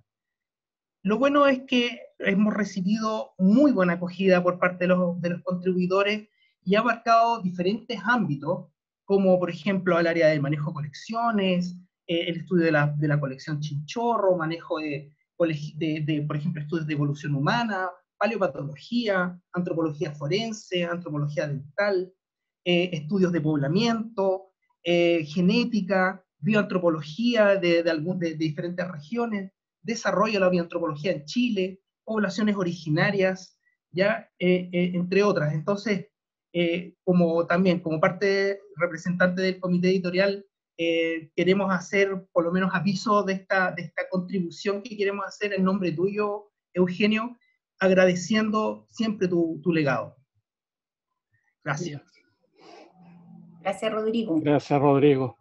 Speaker 3: Lo bueno es que hemos recibido muy buena acogida por parte de los, de los contribuidores y ha abarcado diferentes ámbitos, como por ejemplo el área del manejo de colecciones, eh, el estudio de la, de la colección Chinchorro, manejo de, de, de, por ejemplo, estudios de evolución humana, paleopatología, antropología forense, antropología dental, eh, estudios de poblamiento, eh, genética, bioantropología de, de, algún, de, de diferentes regiones, desarrollo de la bioantropología en Chile, poblaciones originarias, ya, eh, eh, entre otras. Entonces, eh, como también como parte representante del comité editorial, eh, queremos hacer por lo menos aviso de esta, de esta contribución que queremos hacer en nombre tuyo, Eugenio, agradeciendo siempre tu, tu legado. Gracias.
Speaker 4: Gracias, Rodrigo.
Speaker 2: Gracias, Rodrigo.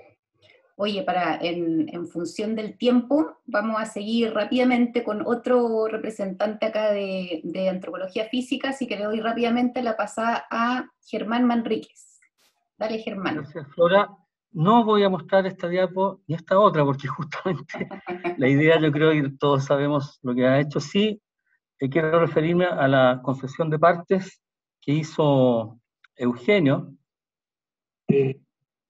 Speaker 4: Oye, para, en, en función del tiempo, vamos a seguir rápidamente con otro representante acá de, de antropología física, así que le doy rápidamente la pasada a Germán Manríquez. Dale, Germán.
Speaker 6: Gracias, Flora. No voy a mostrar esta diapo ni esta otra, porque justamente la idea, yo creo que todos sabemos lo que ha hecho. Sí, eh, quiero referirme a la concesión de partes que hizo Eugenio. Eh,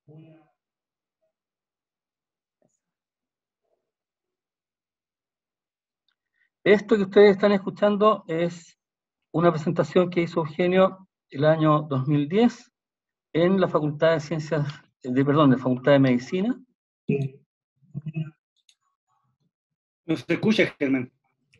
Speaker 6: Esto que ustedes están escuchando es una presentación que hizo Eugenio el año dos mil diez en la Facultad de Ciencias, de, perdón, de Facultad de Medicina.
Speaker 7: No se escucha, Germán.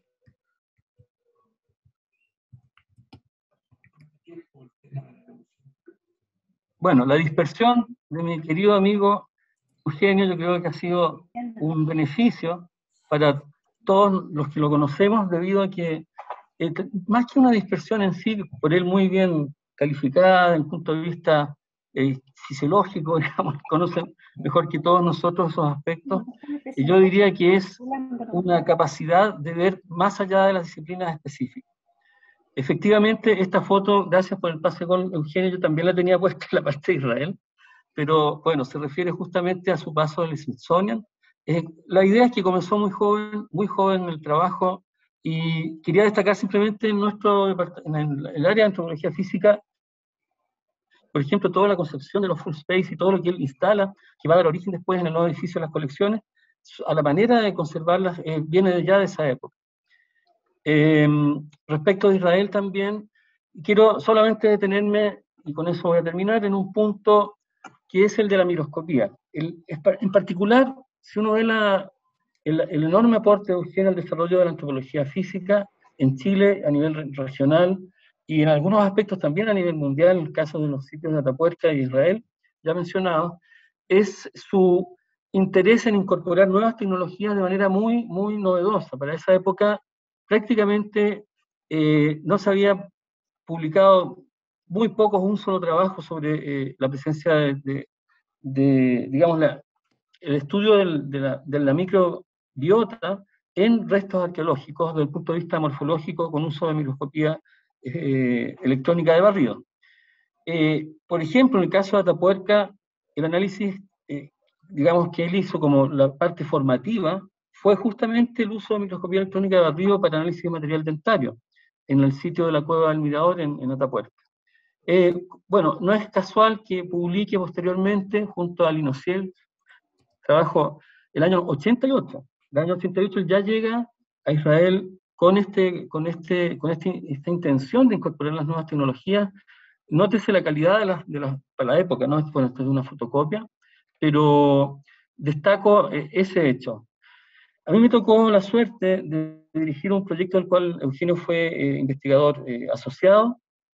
Speaker 6: Bueno, la dispersión de mi querido amigo Eugenio, yo creo que ha sido un beneficio para todos los que lo conocemos, debido a que, eh, más que una dispersión en sí, por él muy bien calificada desde el punto de vista eh, fisiológico, digamos, conoce mejor que todos nosotros esos aspectos, y yo diría que es una capacidad de ver más allá de las disciplinas específicas. Efectivamente, esta foto, gracias por el pase con Eugenio, yo también la tenía puesta en la parte de Israel, pero bueno, se refiere justamente a su paso del Smithsonian. Eh, la idea es que comenzó muy joven, muy joven el trabajo, y quería destacar simplemente en nuestro en el, el área de antropología física por ejemplo, toda la concepción de los full space y todo lo que él instala, que va a dar origen después en el nuevo edificio de las colecciones, a la manera de conservarlas, eh, viene ya de esa época. Eh, respecto de Israel también, quiero solamente detenerme, y con eso voy a terminar, en un punto que es el de la microscopía. El, en particular, si uno ve la, el, el enorme aporte de Eugenio al desarrollo de la antropología física en Chile a nivel regional, y en algunos aspectos también a nivel mundial, en el caso de los sitios de Atapuerca y Israel, ya mencionado, es su interés en incorporar nuevas tecnologías de manera muy, muy novedosa. Para esa época prácticamente eh, no se había publicado muy pocos, un solo trabajo sobre eh, la presencia de, de, de digamos, la, el estudio del, de, la, de la microbiota en restos arqueológicos desde el punto de vista morfológico con uso de microscopía eh, electrónica de barrido. Eh, por ejemplo, en el caso de Atapuerca, el análisis, eh, digamos, que él hizo como la parte formativa, fue justamente el uso de microscopía electrónica de barrido para análisis de material dentario, en el sitio de la Cueva del Mirador, en, en Atapuerca. Eh, bueno, no es casual que publique posteriormente, junto a Linociel, trabajo el año ochenta y ocho. El año ochenta y ocho él ya llega a Israel con, este, con, este, con este, esta intención de incorporar las nuevas tecnologías. Nótese la calidad de las, de las, para la época, ¿no? Bueno, esto es una fotocopia, pero destaco eh, ese hecho. A mí me tocó la suerte de dirigir un proyecto del cual Eugenio fue eh, investigador eh, asociado,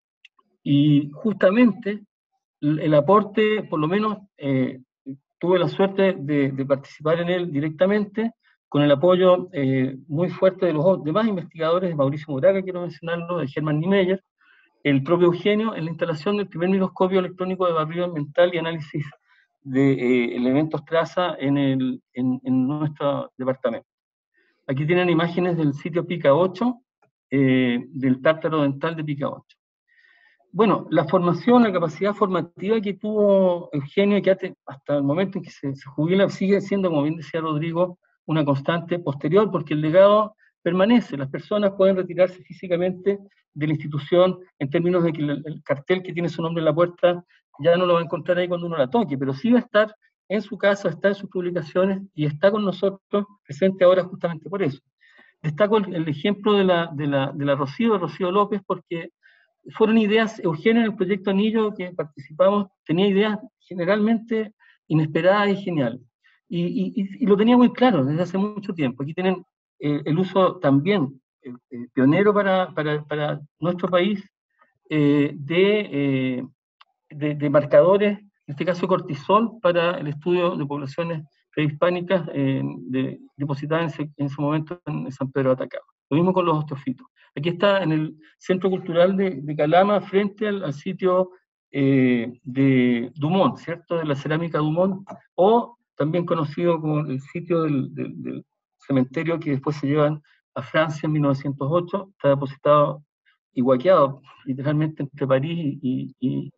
Speaker 6: y justamente el, el aporte, por lo menos, eh, tuve la suerte de, de participar en él directamente, con el apoyo eh, muy fuerte de los demás investigadores, de Mauricio Moraga, quiero mencionarlo, de Hermann Niemeyer, el propio Eugenio, en la instalación del primer microscopio electrónico de barrido ambiental y análisis de eh, elementos traza en, el, en, en nuestro departamento. Aquí tienen imágenes del sitio Pica ocho, eh, del tártaro dental de Pica ocho. Bueno, la formación, la capacidad formativa que tuvo Eugenio, que hasta el momento en que se, se jubila, sigue siendo, como bien decía Rodrigo, una constante posterior, porque el legado permanece. Las personas pueden retirarse físicamente de la institución en términos de que el, el cartel que tiene su nombre en la puerta ya no lo va a encontrar ahí cuando uno la toque, pero sí va a estar en su casa, está en sus publicaciones y está con nosotros presente ahora justamente por eso. Destaco el, el ejemplo de la, de, la, de la Rocío, de Rocío López, porque fueron ideas, Eugenio en el proyecto Anillo que participamos, tenía ideas generalmente inesperadas y geniales. Y, y, y lo tenía muy claro desde hace mucho tiempo. Aquí tienen eh, el uso también eh, eh, pionero para, para, para nuestro país eh, de, eh, de, de marcadores, en este caso cortisol, para el estudio de poblaciones prehispánicas eh, de, depositadas en, en su momento en San Pedro de Atacama. Lo mismo con los osteofitos. Aquí está en el Centro Cultural de, de Calama, frente al, al sitio eh, de Dumont, ¿cierto? De la cerámica Dumont, o también conocido como el sitio del, del, del cementerio que después se llevan a Francia en mil novecientos ocho, está depositado y guaqueado literalmente entre París y, y,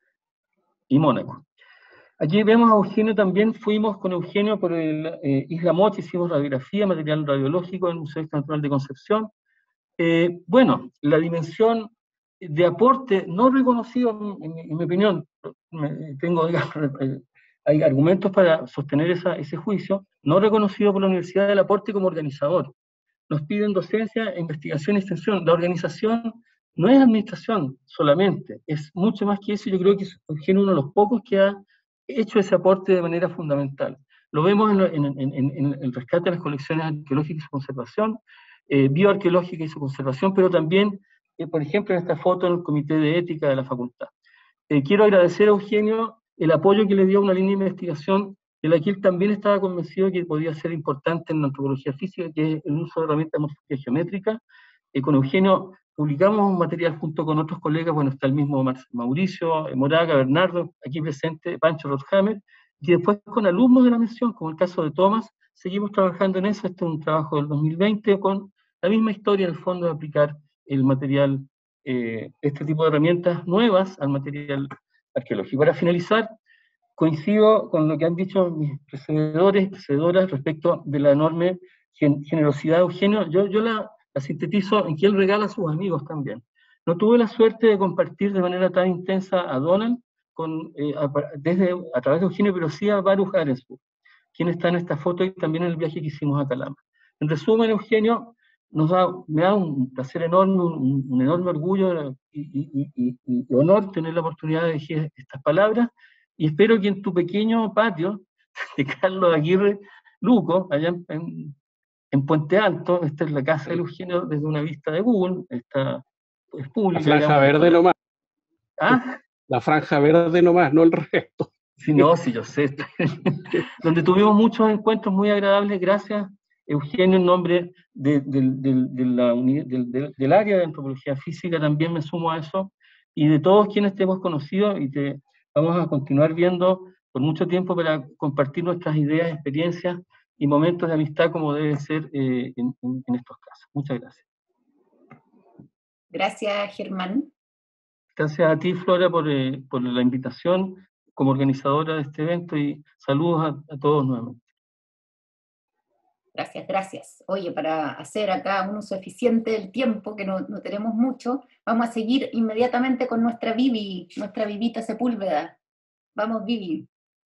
Speaker 6: y Mónaco. Aquí vemos a Eugenio también, fuimos con Eugenio por el eh, Isla Mocha, hicimos radiografía, material radiológico en el Museo Natural de Concepción. Eh, bueno, la dimensión de aporte no reconocido, en, en mi opinión, me, tengo, digamos, hay argumentos para sostener esa, ese juicio, no reconocido por la Universidad del aporte como organizador. Nos piden docencia, investigación y extensión. La organización no es administración solamente, es mucho más que eso. Yo creo que es Eugenio uno de los pocos que ha hecho ese aporte de manera fundamental. Lo vemos en, en, en, en el rescate de las colecciones arqueológicas y su conservación, eh, bioarqueológica y su conservación, pero también, eh, por ejemplo, en esta foto en el Comité de Ética de la Facultad. Eh, quiero agradecer a Eugenio el apoyo que le dio a una línea de investigación de la que él también estaba convencido que podía ser importante en la antropología física, que es el uso de herramientas de morfología geométrica. Eh, con Eugenio publicamos un material junto con otros colegas, bueno, está el mismo Mauricio, Moraga, Bernardo, aquí presente, Pancho Rothammer, y después con alumnos de la mención, como el caso de Tomás, seguimos trabajando en eso. Este es un trabajo del dos mil veinte, con la misma historia en el fondo de aplicar el material, eh, este tipo de herramientas nuevas al material arqueológico. Para finalizar, coincido con lo que han dicho mis precededores y precederas respecto de la enorme gen generosidad de Eugenio. Yo, yo la, la sintetizo en que él regala a sus amigos también. No tuve la suerte de compartir de manera tan intensa a Donald con, eh, a, desde, a través de Eugenio, pero sí a Baruch Arensburg, quien está en esta foto y también en el viaje que hicimos a Calama. En resumen, Eugenio, nos da, me da un placer enorme, un, un enorme orgullo y, y, y, y honor tener la oportunidad de decir estas palabras, y espero que en tu pequeño patio de Carlos Aguirre Luco, allá en, en, en Puente Alto, esta es la casa de Eugenio desde una vista de Google, esta es pública.
Speaker 2: La franja
Speaker 6: digamos,
Speaker 2: verde nomás.
Speaker 6: ¿Ah?
Speaker 2: La franja verde nomás, no el resto.
Speaker 6: Sí, no, sí, yo sé. Donde tuvimos muchos encuentros muy agradables, gracias, Eugenio, en nombre de, de, de, de la unidad, de, del área de antropología física, también me sumo a eso, y de todos quienes te hemos conocido, y te vamos a continuar viendo por mucho tiempo para compartir nuestras ideas, experiencias y momentos de amistad como debe ser eh, en, en, en estos casos. Muchas gracias.
Speaker 4: Gracias, Germán.
Speaker 6: Gracias a ti, Flora, por, eh, por la invitación como organizadora de este evento, y saludos a, a todos nuevamente.
Speaker 4: Gracias, gracias. Oye, para hacer acá un uso eficiente del tiempo, que no, no tenemos mucho, vamos a seguir inmediatamente con nuestra Vivi, nuestra Vivita Sepúlveda. Vamos, Vivi.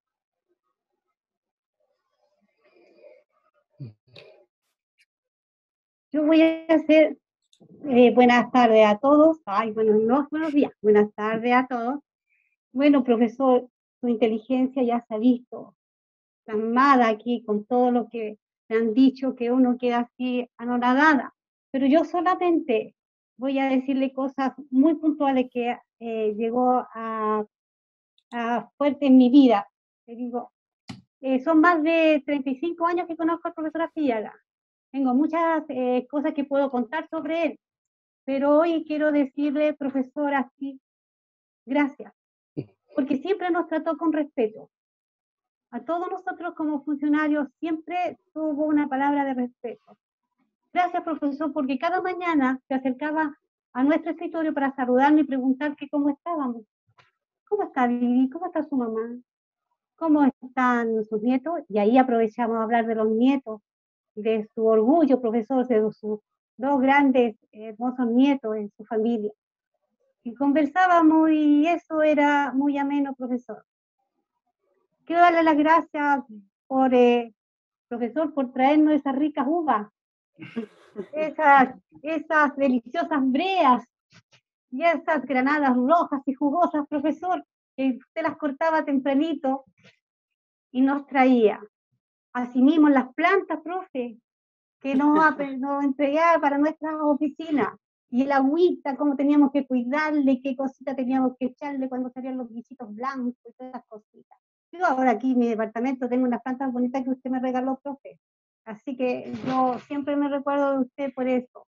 Speaker 8: Yo voy a hacer eh, buenas tardes a todos. Ay, bueno, no, buenos días. Buenas tardes a todos. Bueno, profesor, su inteligencia ya se ha visto plasmada aquí con todo lo que me han dicho, que uno queda así anonadada. Pero yo solamente voy a decirle cosas muy puntuales que eh, llegó a, a fuerte en mi vida. Le digo, eh, son más de treinta y cinco años que conozco al profesor Astillaga. Tengo muchas eh, cosas que puedo contar sobre él, pero hoy quiero decirle, profesor, así, gracias, porque siempre nos trató con respeto. A todos nosotros como funcionarios siempre tuvo una palabra de respeto. Gracias, profesor, porque cada mañana se acercaba a nuestro escritorio para saludarme y preguntar que cómo estábamos. ¿Cómo está Vivi? ¿Cómo está su mamá? ¿Cómo están sus nietos? Y ahí aprovechamos a hablar de los nietos, de su orgullo, profesor, de sus dos grandes, hermosos nietos en su familia. Y conversábamos y eso era muy ameno, profesor. Quiero darle las gracias por, eh, profesor, por traernos esas ricas uvas, esas, esas deliciosas breas y esas granadas rojas y jugosas, profesor, que usted las cortaba tempranito y nos traía. Asimismo las plantas, profe, que nos, nos entregaba para nuestras oficinas, y el agüita, cómo teníamos que cuidarle, qué cositas teníamos que echarle cuando salían los bichitos blancos y todas esas cositas. Yo ahora aquí en mi departamento tengo unas plantas bonitas que usted me regaló, profe, así que yo siempre me recuerdo de usted por eso.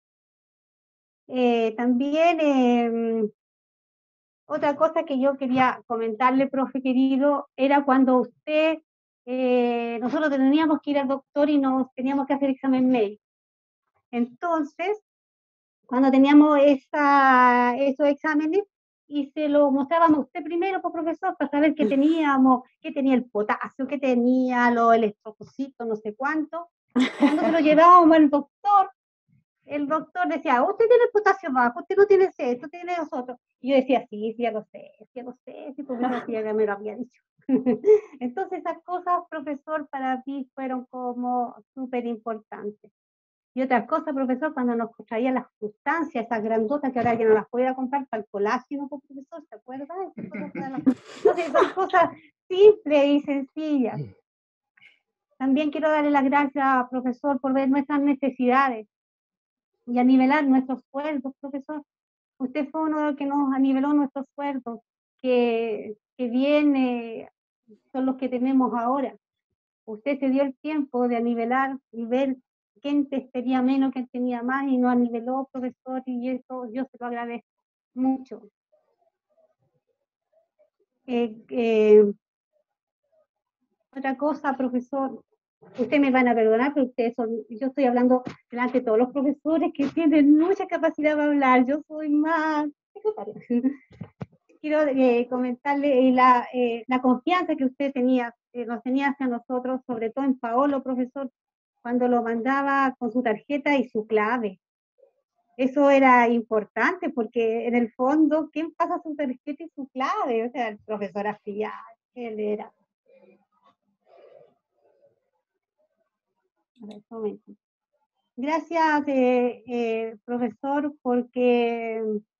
Speaker 8: Eh, también, eh, otra cosa que yo quería comentarle, profe querido, era cuando usted, eh, nosotros teníamos que ir al doctor y nos teníamos que hacer examen médico. Entonces, cuando teníamos esa, esos exámenes, y se lo mostrábamos a usted primero, pues, profesor, para saber qué teníamos, qué tenía el potasio, qué tenía los electrocitos, no sé cuánto. Cuando se lo llevábamos al doctor, el doctor decía, usted tiene el potasio bajo, usted no tiene esto, tiene nosotros. Y yo decía, sí, sí, ya lo sé, sí, ya lo sé, sí, profesor, sí, ya me lo había dicho. Entonces esas cosas, profesor, para mí fueron como súper importantes. Y otra cosa, profesor, cuando nos traía las sustancias, esas grandotas que ahora ya no las podía comprar para el colágeno, profesor, ¿se acuerda? Entonces, esas cosas simples y sencillas. También quiero darle las gracias, profesor, por ver nuestras necesidades y a nivelar nuestros sueldos, profesor. Usted fue uno de los que nos aniveló nuestros sueldos, que, que bien eh, son los que tenemos ahora. Usted se dio el tiempo de anivelar y ver quién te tenía menos, quién tenía más, y nos aniveló, profesor, y eso yo se lo agradezco mucho. Eh, eh, otra cosa, profesor, ustedes me van a perdonar, pero ustedes son, yo estoy hablando delante de todos los profesores que tienen mucha capacidad para hablar, yo soy más secretaria. Quiero eh, comentarle la, eh, la confianza que usted tenía, eh, nos tenía hacia nosotros, sobre todo en Paolo, profesor, cuando lo mandaba con su tarjeta y su clave. Eso era importante porque en el fondo, ¿quién pasa su tarjeta y su clave? O sea, el profesor Afillán, él era. A ver, un momento. Gracias, eh, eh, profesor, porque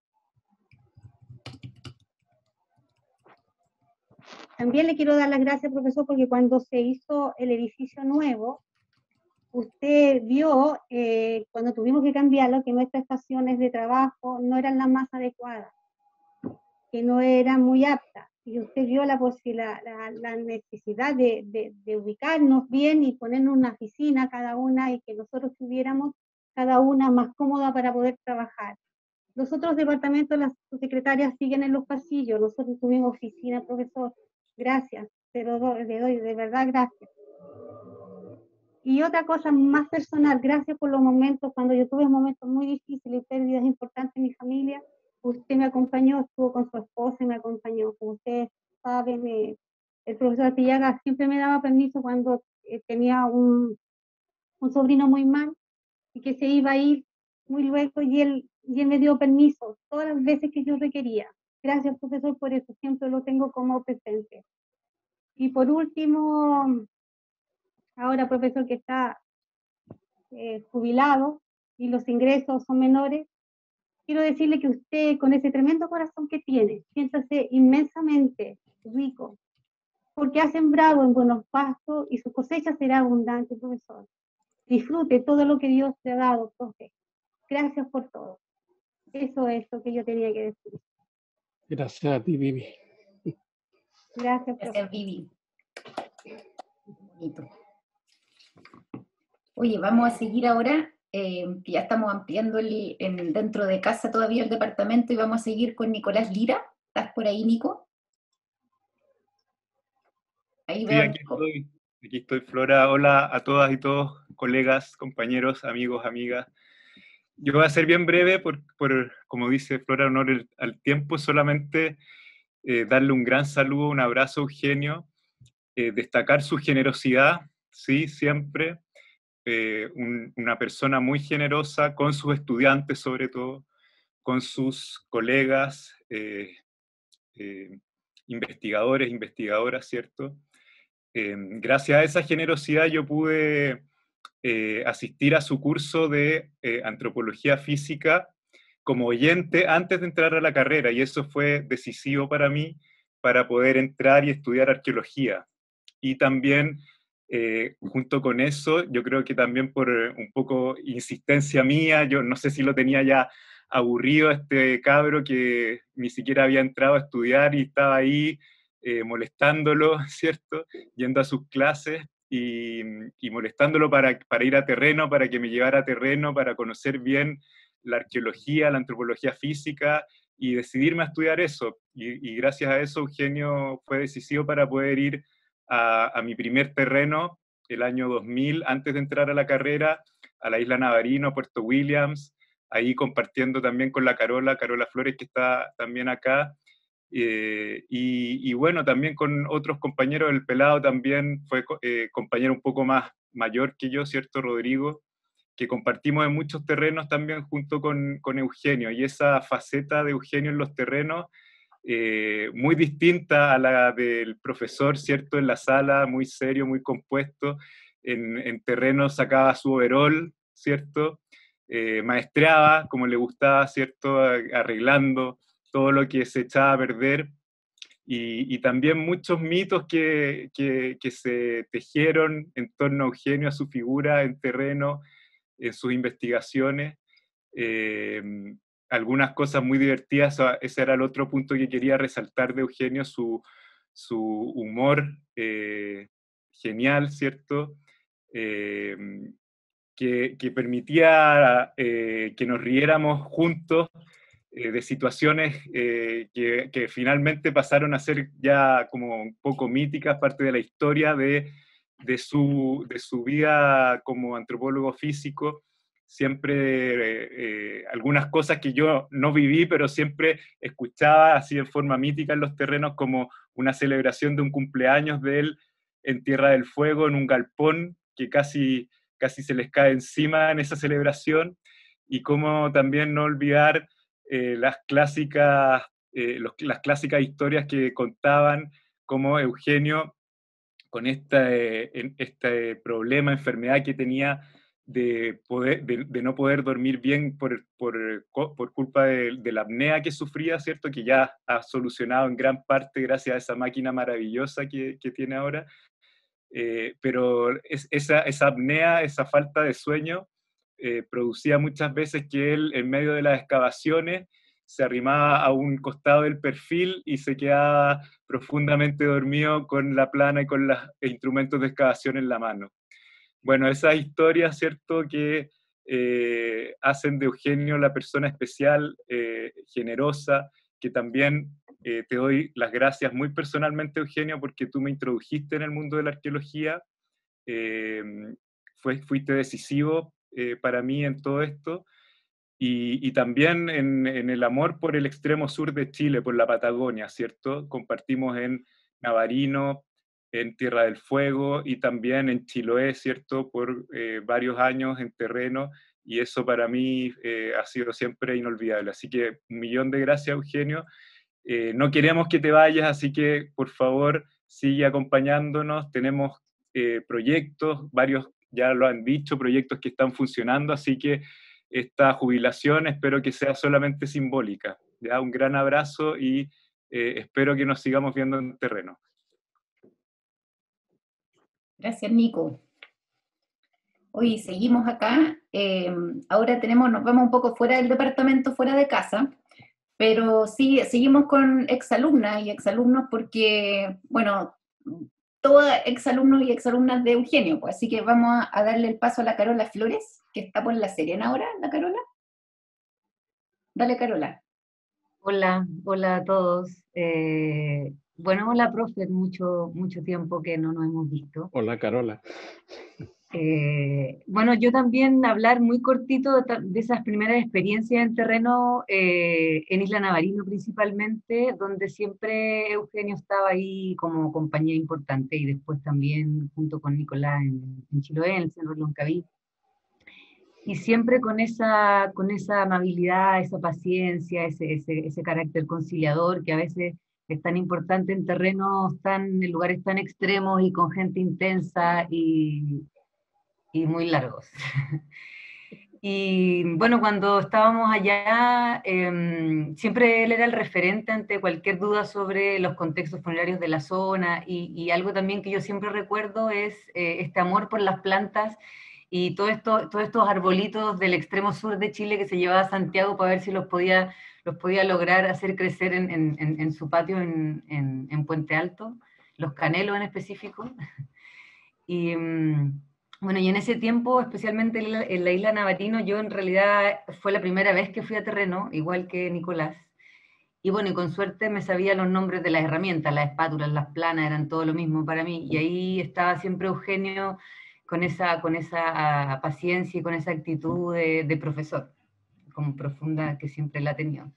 Speaker 8: también le quiero dar las gracias, profesor, porque cuando se hizo el edificio nuevo, usted vio, eh, cuando tuvimos que cambiarlo, que nuestras estaciones de trabajo no eran las más adecuadas, que no eran muy aptas, y usted vio la, la, la, la necesidad de, de, de ubicarnos bien y ponernos una oficina cada una, y que nosotros tuviéramos cada una más cómoda para poder trabajar. Los otros departamentos, las secretarias siguen en los pasillos, nosotros tuvimos oficina, profesor, gracias, te lo doy, le doy de verdad gracias. Y otra cosa más personal, gracias por los momentos, cuando yo tuve momentos muy difíciles y pérdidas importantes en mi familia, usted me acompañó, estuvo con su esposa y me acompañó. Como ustedes saben, me, el profesor Artillaga siempre me daba permiso cuando eh, tenía un, un sobrino muy mal y que se iba a ir muy luego, y él, y él me dio permiso todas las veces que yo requería. Gracias, profesor, por eso, siempre lo tengo como presente. Y por último, ahora, profesor, que está eh, jubilado y los ingresos son menores, quiero decirle que usted, con ese tremendo corazón que tiene, siéntase inmensamente rico, porque ha sembrado en buenos pastos y su cosecha será abundante, profesor. Disfrute todo lo que Dios te ha dado, profe. Gracias por todo. Eso es lo que yo tenía que decir.
Speaker 2: Gracias a ti, Vivi.
Speaker 8: Gracias,
Speaker 4: Gracias, Vivi. Bonito. Oye, vamos a seguir ahora, eh, que ya estamos ampliando el, en, dentro de casa todavía el departamento, y vamos a seguir con Nicolás Lira. ¿Estás por ahí, Nico? Ahí
Speaker 9: Sí,
Speaker 4: veo a
Speaker 9: aquí
Speaker 4: Nico.
Speaker 9: estoy, aquí estoy, Flora. Hola a todas y todos, colegas, compañeros, amigos, amigas. Yo voy a ser bien breve, por, por como dice Flora, honor el, al tiempo, solamente eh, darle un gran saludo, un abrazo a Eugenio, eh, destacar su generosidad, sí, siempre, eh, un, una persona muy generosa con sus estudiantes sobre todo, con sus colegas, eh, eh, investigadores, investigadoras, ¿cierto? Eh, gracias a esa generosidad yo pude eh, asistir a su curso de eh, antropología física como oyente antes de entrar a la carrera, y eso fue decisivo para mí para poder entrar y estudiar arqueología. Y también, eh, junto con eso, yo creo que también por un poco insistencia mía, yo no sé si lo tenía ya aburrido este cabro que ni siquiera había entrado a estudiar y estaba ahí eh, molestándolo, ¿cierto? Yendo a sus clases y, y molestándolo para, para ir a terreno, para que me llevara a terreno, para conocer bien la arqueología, la antropología física, y decidirme a estudiar eso. Y, y gracias a eso Eugenio fue decisivo para poder ir a, a mi primer terreno el año dos mil, antes de entrar a la carrera, a la isla Navarino, Puerto Williams, ahí compartiendo también con la Carola, Carola Flores, que está también acá, eh, y, y bueno, también con otros compañeros, el Pelado también fue eh, compañero un poco más mayor que yo, ¿cierto? Rodrigo, que compartimos en muchos terrenos también junto con, con Eugenio, y esa faceta de Eugenio en los terrenos, eh, muy distinta a la del profesor, ¿cierto? En la sala, muy serio, muy compuesto, en, en terreno sacaba su overol, ¿cierto? Eh, maestreaba como le gustaba, ¿cierto? Arreglando todo lo que se echaba a perder, y, y también muchos mitos que, que, que se tejieron en torno a Eugenio, a su figura en terreno, en sus investigaciones. Eh, algunas cosas muy divertidas, ese era el otro punto que quería resaltar de Eugenio, su, su humor eh, genial, ¿cierto? Eh, que, que, permitía eh, que nos riéramos juntos eh, de situaciones eh, que, que finalmente pasaron a ser ya como un poco míticas, parte de la historia de, de, su, de su vida como antropólogo físico. Siempre eh, eh, algunas cosas que yo no viví, pero siempre escuchaba así en forma mítica en los terrenos, como una celebración de un cumpleaños de él en Tierra del Fuego, en un galpón que casi, casi se les cae encima en esa celebración, y cómo también no olvidar eh, las, clásicas, eh, los, las clásicas historias que contaban, como Eugenio, con este, este problema, enfermedad que tenía de, poder, de, de no poder dormir bien por, por, por culpa de, de la apnea que sufría, ¿cierto? Que ya ha solucionado en gran parte gracias a esa máquina maravillosa que, que tiene ahora. Eh, pero es, esa, esa apnea, esa falta de sueño, eh, producía muchas veces que él, en medio de las excavaciones, se arrimaba a un costado del perfil y se quedaba profundamente dormido con la plana y con los instrumentos de excavación en la mano. Bueno, esas historias, ¿cierto?, que eh, hacen de Eugenio la persona especial, eh, generosa, que también eh, te doy las gracias muy personalmente, Eugenio, porque tú me introdujiste en el mundo de la arqueología, eh, fue, fuiste decisivo eh, para mí en todo esto, y, y también en, en el amor por el extremo sur de Chile, por la Patagonia, ¿cierto? Compartimos en Navarino, en Tierra del Fuego y también en Chiloé, ¿cierto? Por eh, varios años en terreno, y eso para mí eh, ha sido siempre inolvidable. Así que un millón de gracias, Eugenio. Eh, no queremos que te vayas, así que por favor sigue acompañándonos. Tenemos eh, proyectos, varios ya lo han dicho, proyectos que están funcionando, así que esta jubilación espero que sea solamente simbólica. ¿Ya? Un gran abrazo y eh, espero que nos sigamos viendo en terreno.
Speaker 4: Gracias, Nico. Hoy seguimos acá. Eh, ahora tenemos, nos vamos un poco fuera del departamento, fuera de casa, pero sí, seguimos con exalumnas y exalumnos porque, bueno, todos exalumnos y exalumnas de Eugenio, pues, así que vamos a, a darle el paso a la Carola Flores, que está por La Serena ahora, ¿la Carola? Dale, Carola.
Speaker 10: Hola, hola a todos. Eh, bueno, hola, profe, mucho, mucho tiempo que no nos hemos visto.
Speaker 2: Hola, Carola.
Speaker 10: Eh, bueno, yo también hablar muy cortito de, de esas primeras experiencias en terreno, eh, en Isla Navarino principalmente, donde siempre Eugenio estaba ahí como compañía importante, y después también junto con Nicolás en, en Chiloé, en el Cerro Loncaví. Y siempre con esa, con esa amabilidad, esa paciencia, ese, ese, ese carácter conciliador que a veces es tan importante en terrenos tan, en lugares tan extremos y con gente intensa y, y muy largos. Y bueno, cuando estábamos allá, eh, siempre él era el referente ante cualquier duda sobre los contextos funerarios de la zona, y, y algo también que yo siempre recuerdo es eh, este amor por las plantas y todo esto, todos estos arbolitos del extremo sur de Chile que se llevaba a Santiago para ver si los podía, los podía lograr hacer crecer en, en, en su patio en, en, en Puente Alto, los canelos en específico. Y bueno, y en ese tiempo, especialmente en la, en la isla Navarino, yo en realidad fue la primera vez que fui a terreno, igual que Nicolás. Y bueno, y con suerte me sabía los nombres de las herramientas, las espátulas, las planas, eran todo lo mismo para mí. Y ahí estaba siempre Eugenio con esa, con esa paciencia y con esa actitud de, de profesor, como profunda que siempre la ha tenido.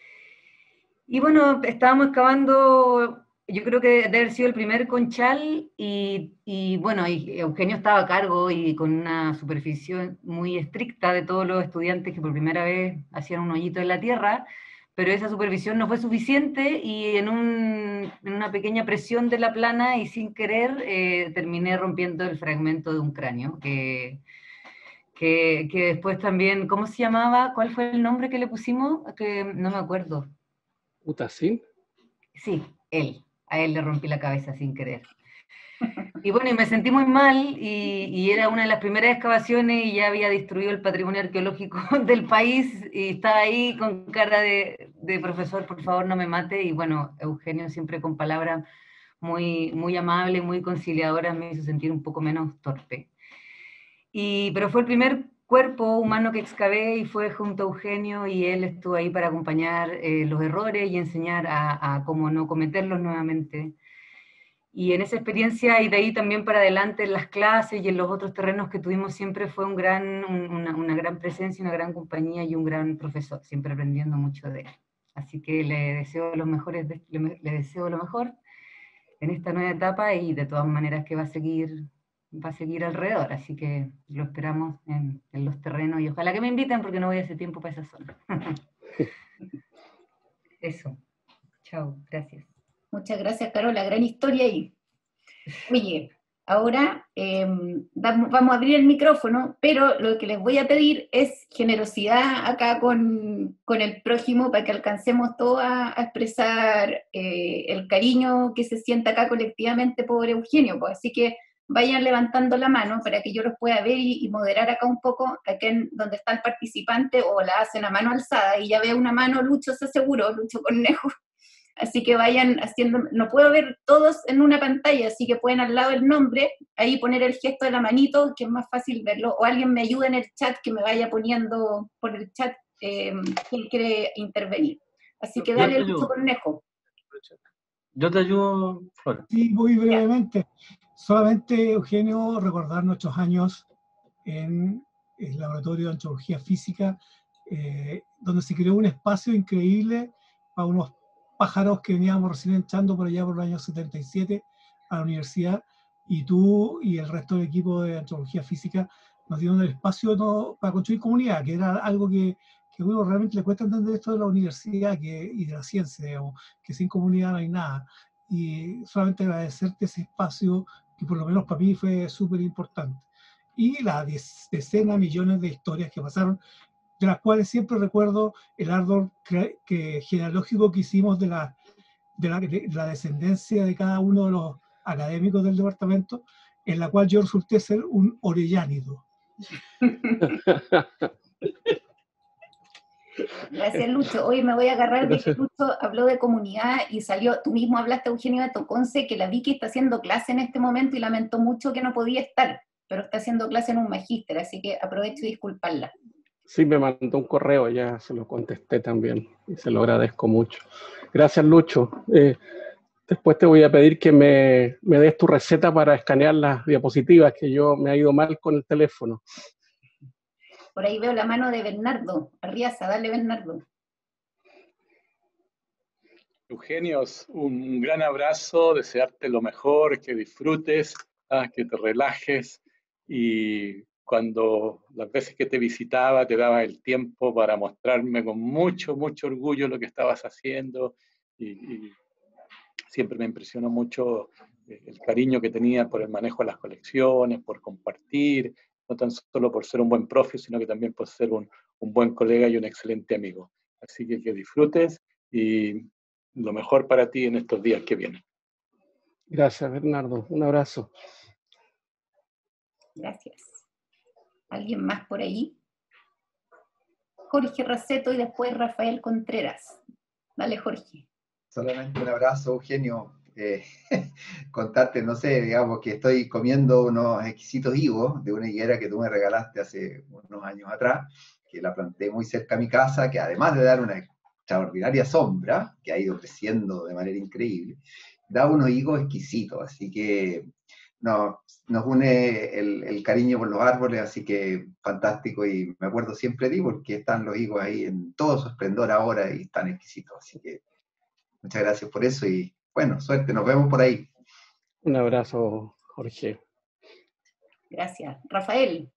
Speaker 10: Y bueno, estábamos excavando, yo creo que debe haber sido el primer conchal, y, y bueno, y Eugenio estaba a cargo y con una supervisión muy estricta de todos los estudiantes que por primera vez hacían un hoyito en la tierra, pero esa supervisión no fue suficiente, y en, un, en una pequeña presión de la plana y sin querer eh, terminé rompiendo el fragmento de un cráneo, que, que, que después también, ¿cómo se llamaba? ¿Cuál fue el nombre que le pusimos? Que no me acuerdo.
Speaker 2: ¿Utacín?
Speaker 10: Sí, él. A él le rompí la cabeza sin querer. Y bueno, y me sentí muy mal, y, y era una de las primeras excavaciones y ya había destruido el patrimonio arqueológico del país, y estaba ahí con cara de, de profesor, por favor no me mate. Y bueno, Eugenio siempre con palabras muy, muy amables, muy conciliadoras, me hizo sentir un poco menos torpe. Y, pero fue el primer cuerpo humano que excavé, y fue junto a Eugenio, y él estuvo ahí para acompañar eh, los errores y enseñar a, a cómo no cometerlos nuevamente. Y en esa experiencia, y de ahí también para adelante en las clases y en los otros terrenos que tuvimos, siempre fue un gran, un, una, una gran presencia, una gran compañía y un gran profesor, siempre aprendiendo mucho de él. Así que le deseo, los mejores, le, le deseo lo mejor en esta nueva etapa, y de todas maneras que va a seguir va a seguir alrededor, así que lo esperamos en, en los terrenos y ojalá que me inviten porque no voy hace tiempo para esa zona. Eso. Chao, gracias.
Speaker 4: Muchas gracias, Carola, gran historia ahí. Oye, ahora eh, vamos a abrir el micrófono, pero lo que les voy a pedir es generosidad acá con, con el prójimo para que alcancemos todos a, a expresar eh, el cariño que se siente acá colectivamente por Eugenio. Pues, así que vayan levantando la mano para que yo los pueda ver y, y moderar acá un poco, acá en donde está el participante, o la hacen a mano alzada, y ya veo una mano, Lucho se aseguró, Lucho Cornejo. Así que vayan haciendo, no puedo ver todos en una pantalla, así que pueden al lado del nombre, ahí poner el gesto de la manito, que es más fácil verlo, o alguien me ayude en el chat, que me vaya poniendo por el chat eh, quién quiere intervenir. Así que dale, Lucho Cornejo.
Speaker 6: Yo te ayudo, Flora.
Speaker 11: Sí, muy brevemente. Solamente, Eugenio, recordar nuestros años en el Laboratorio de Antropología Física, eh, donde se creó un espacio increíble para unos pájaros que veníamos recién entrando por allá por los años setenta y siete a la universidad, y tú y el resto del equipo de Antropología Física nos dieron el espacio no, para construir comunidad, que era algo que, que a uno realmente le cuesta entender esto de la universidad que, y de la ciencia, digamos, que sin comunidad no hay nada. Y solamente agradecerte ese espacio, que por lo menos para mí fue súper importante. Y las decenas, millones de historias que pasaron, de las cuales siempre recuerdo el árbol que, genealógico que hicimos de la, de, la, de la descendencia de cada uno de los académicos del departamento, en la cual yo resulté ser un orellánido.
Speaker 4: Gracias, Lucho. Hoy me voy a agarrar de que Lucho habló de comunidad y salió, tú mismo hablaste, Eugenio, de Toconce, que la Vicky está haciendo clase en este momento y lamentó mucho que no podía estar, pero está haciendo clase en un magíster, así que aprovecho y disculparla.
Speaker 2: Sí, me mandó un correo, ya se lo contesté también, y se lo agradezco mucho. Gracias, Lucho. Eh, después te voy a pedir que me, me des tu receta para escanear las diapositivas, que yo me ha ido mal con el teléfono.
Speaker 4: Por ahí veo la mano de Bernardo Arriaza. Dale, Bernardo.
Speaker 12: Eugenio, un gran abrazo, desearte lo mejor, que disfrutes, ah, que te relajes, y cuando las veces que te visitaba te daba el tiempo para mostrarme con mucho, mucho orgullo lo que estabas haciendo, y, y siempre me impresionó mucho el cariño que tenía por el manejo de las colecciones, por compartir, no tan solo por ser un buen profe, sino que también por ser un, un buen colega y un excelente amigo. Así que que disfrutes y lo mejor para ti en estos días que vienen.
Speaker 2: Gracias, Bernardo. Un abrazo.
Speaker 4: Gracias. ¿Alguien más por ahí? Jorge Raceto y después Rafael Contreras. Dale, Jorge.
Speaker 13: Solamente un abrazo, Eugenio. Eh, contarte, no sé, digamos que estoy comiendo unos exquisitos higos de una higuera que tú me regalaste hace unos años atrás, que la planté muy cerca a mi casa, que además de dar una extraordinaria sombra, que ha ido creciendo de manera increíble, da unos higos exquisitos, así que no, nos une el, el cariño por los árboles, así que fantástico, y me acuerdo siempre de ti porque están los higos ahí en todo su esplendor ahora y están exquisitos, así que muchas gracias por eso y bueno, suerte, nos vemos por ahí.
Speaker 2: Un abrazo, Jorge.
Speaker 4: Gracias. Rafael.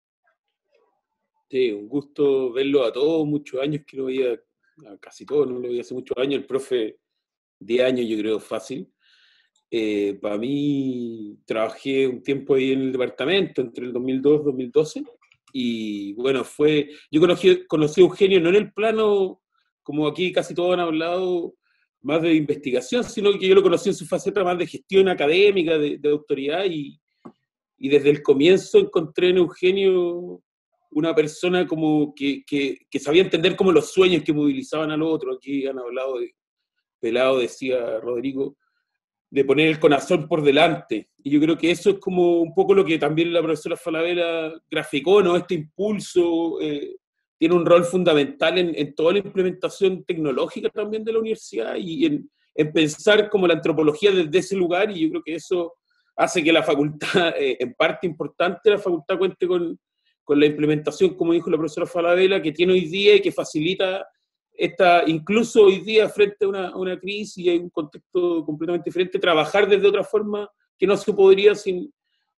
Speaker 14: Sí, un gusto verlo a todos, muchos años que no veía, a casi todos, no lo veía hace muchos años, el profe diez años yo creo fácil. Eh, para mí, trabajé un tiempo ahí en el departamento, entre el dos mil dos y dos mil doce, y bueno, fue, yo conocí, conocí a Eugenio no en el plano, como aquí casi todos han hablado, más de investigación, sino que yo lo conocí en su faceta más de gestión académica, de, de autoridad, y, y desde el comienzo encontré en Eugenio una persona como que, que, que sabía entender como los sueños que movilizaban al otro. Aquí han hablado de Pelado, decía Rodrigo, de poner el corazón por delante, y yo creo que eso es como un poco lo que también la profesora Falabella graficó, ¿no? Este impulso eh, tiene un rol fundamental en, en toda la implementación tecnológica también de la universidad y en, en pensar como la antropología desde ese lugar, y yo creo que eso hace que la facultad, eh, en parte importante, la facultad cuente con, con la implementación, como dijo la profesora Falabella, que tiene hoy día y que facilita esta, incluso hoy día frente a una, a una crisis y hay un contexto completamente diferente, trabajar desde otra forma que no se podría sin,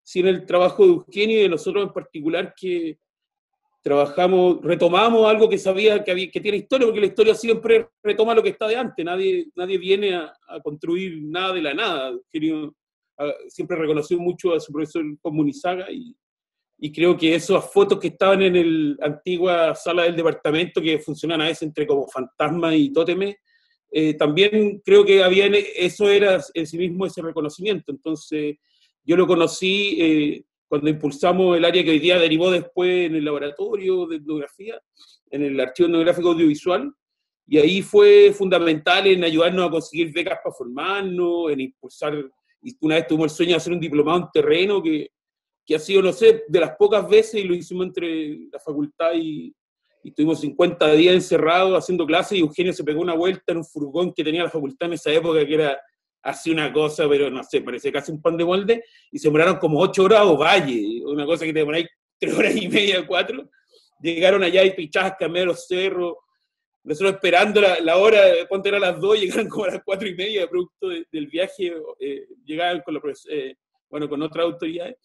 Speaker 14: sí en el trabajo de Eugenio y de nosotros en particular, que trabajamos, retomamos algo que sabía que, había, que tiene historia, porque la historia siempre retoma lo que está de antes, nadie, nadie viene a, a construir nada de la nada. Eugenio a, siempre reconoció mucho a su profesor Comunizaga, y, y creo que esas fotos que estaban en la antigua sala del departamento, que funcionan a veces entre como fantasmas y tótemes, eh, también creo que había, eso era en sí mismo ese reconocimiento. Entonces yo lo conocí eh, cuando impulsamos el área que hoy día derivó después en el laboratorio de etnografía, en el archivo etnográfico audiovisual, y ahí fue fundamental en ayudarnos a conseguir becas para formarnos, en impulsar, y una vez tuvimos el sueño de hacer un diplomado en terreno, que, que ha sido, no sé, de las pocas veces, y lo hicimos entre la facultad y, y tuvimos cincuenta días encerrados haciendo clases, y Eugenio se pegó una vuelta en un furgón que tenía la facultad en esa época, que era así una cosa, pero no sé, parecía casi un pan de molde, y se demoraron como ocho horas o valle, una cosa que te demoráis tres horas y media, cuatro. Llegaron allá y pichasca, medio los cerros, nosotros esperando la, la hora, ponte era a las dos, llegaron como a las cuatro y media, producto de, del viaje, eh, llegaban con, la, eh, bueno, con otras autoridades.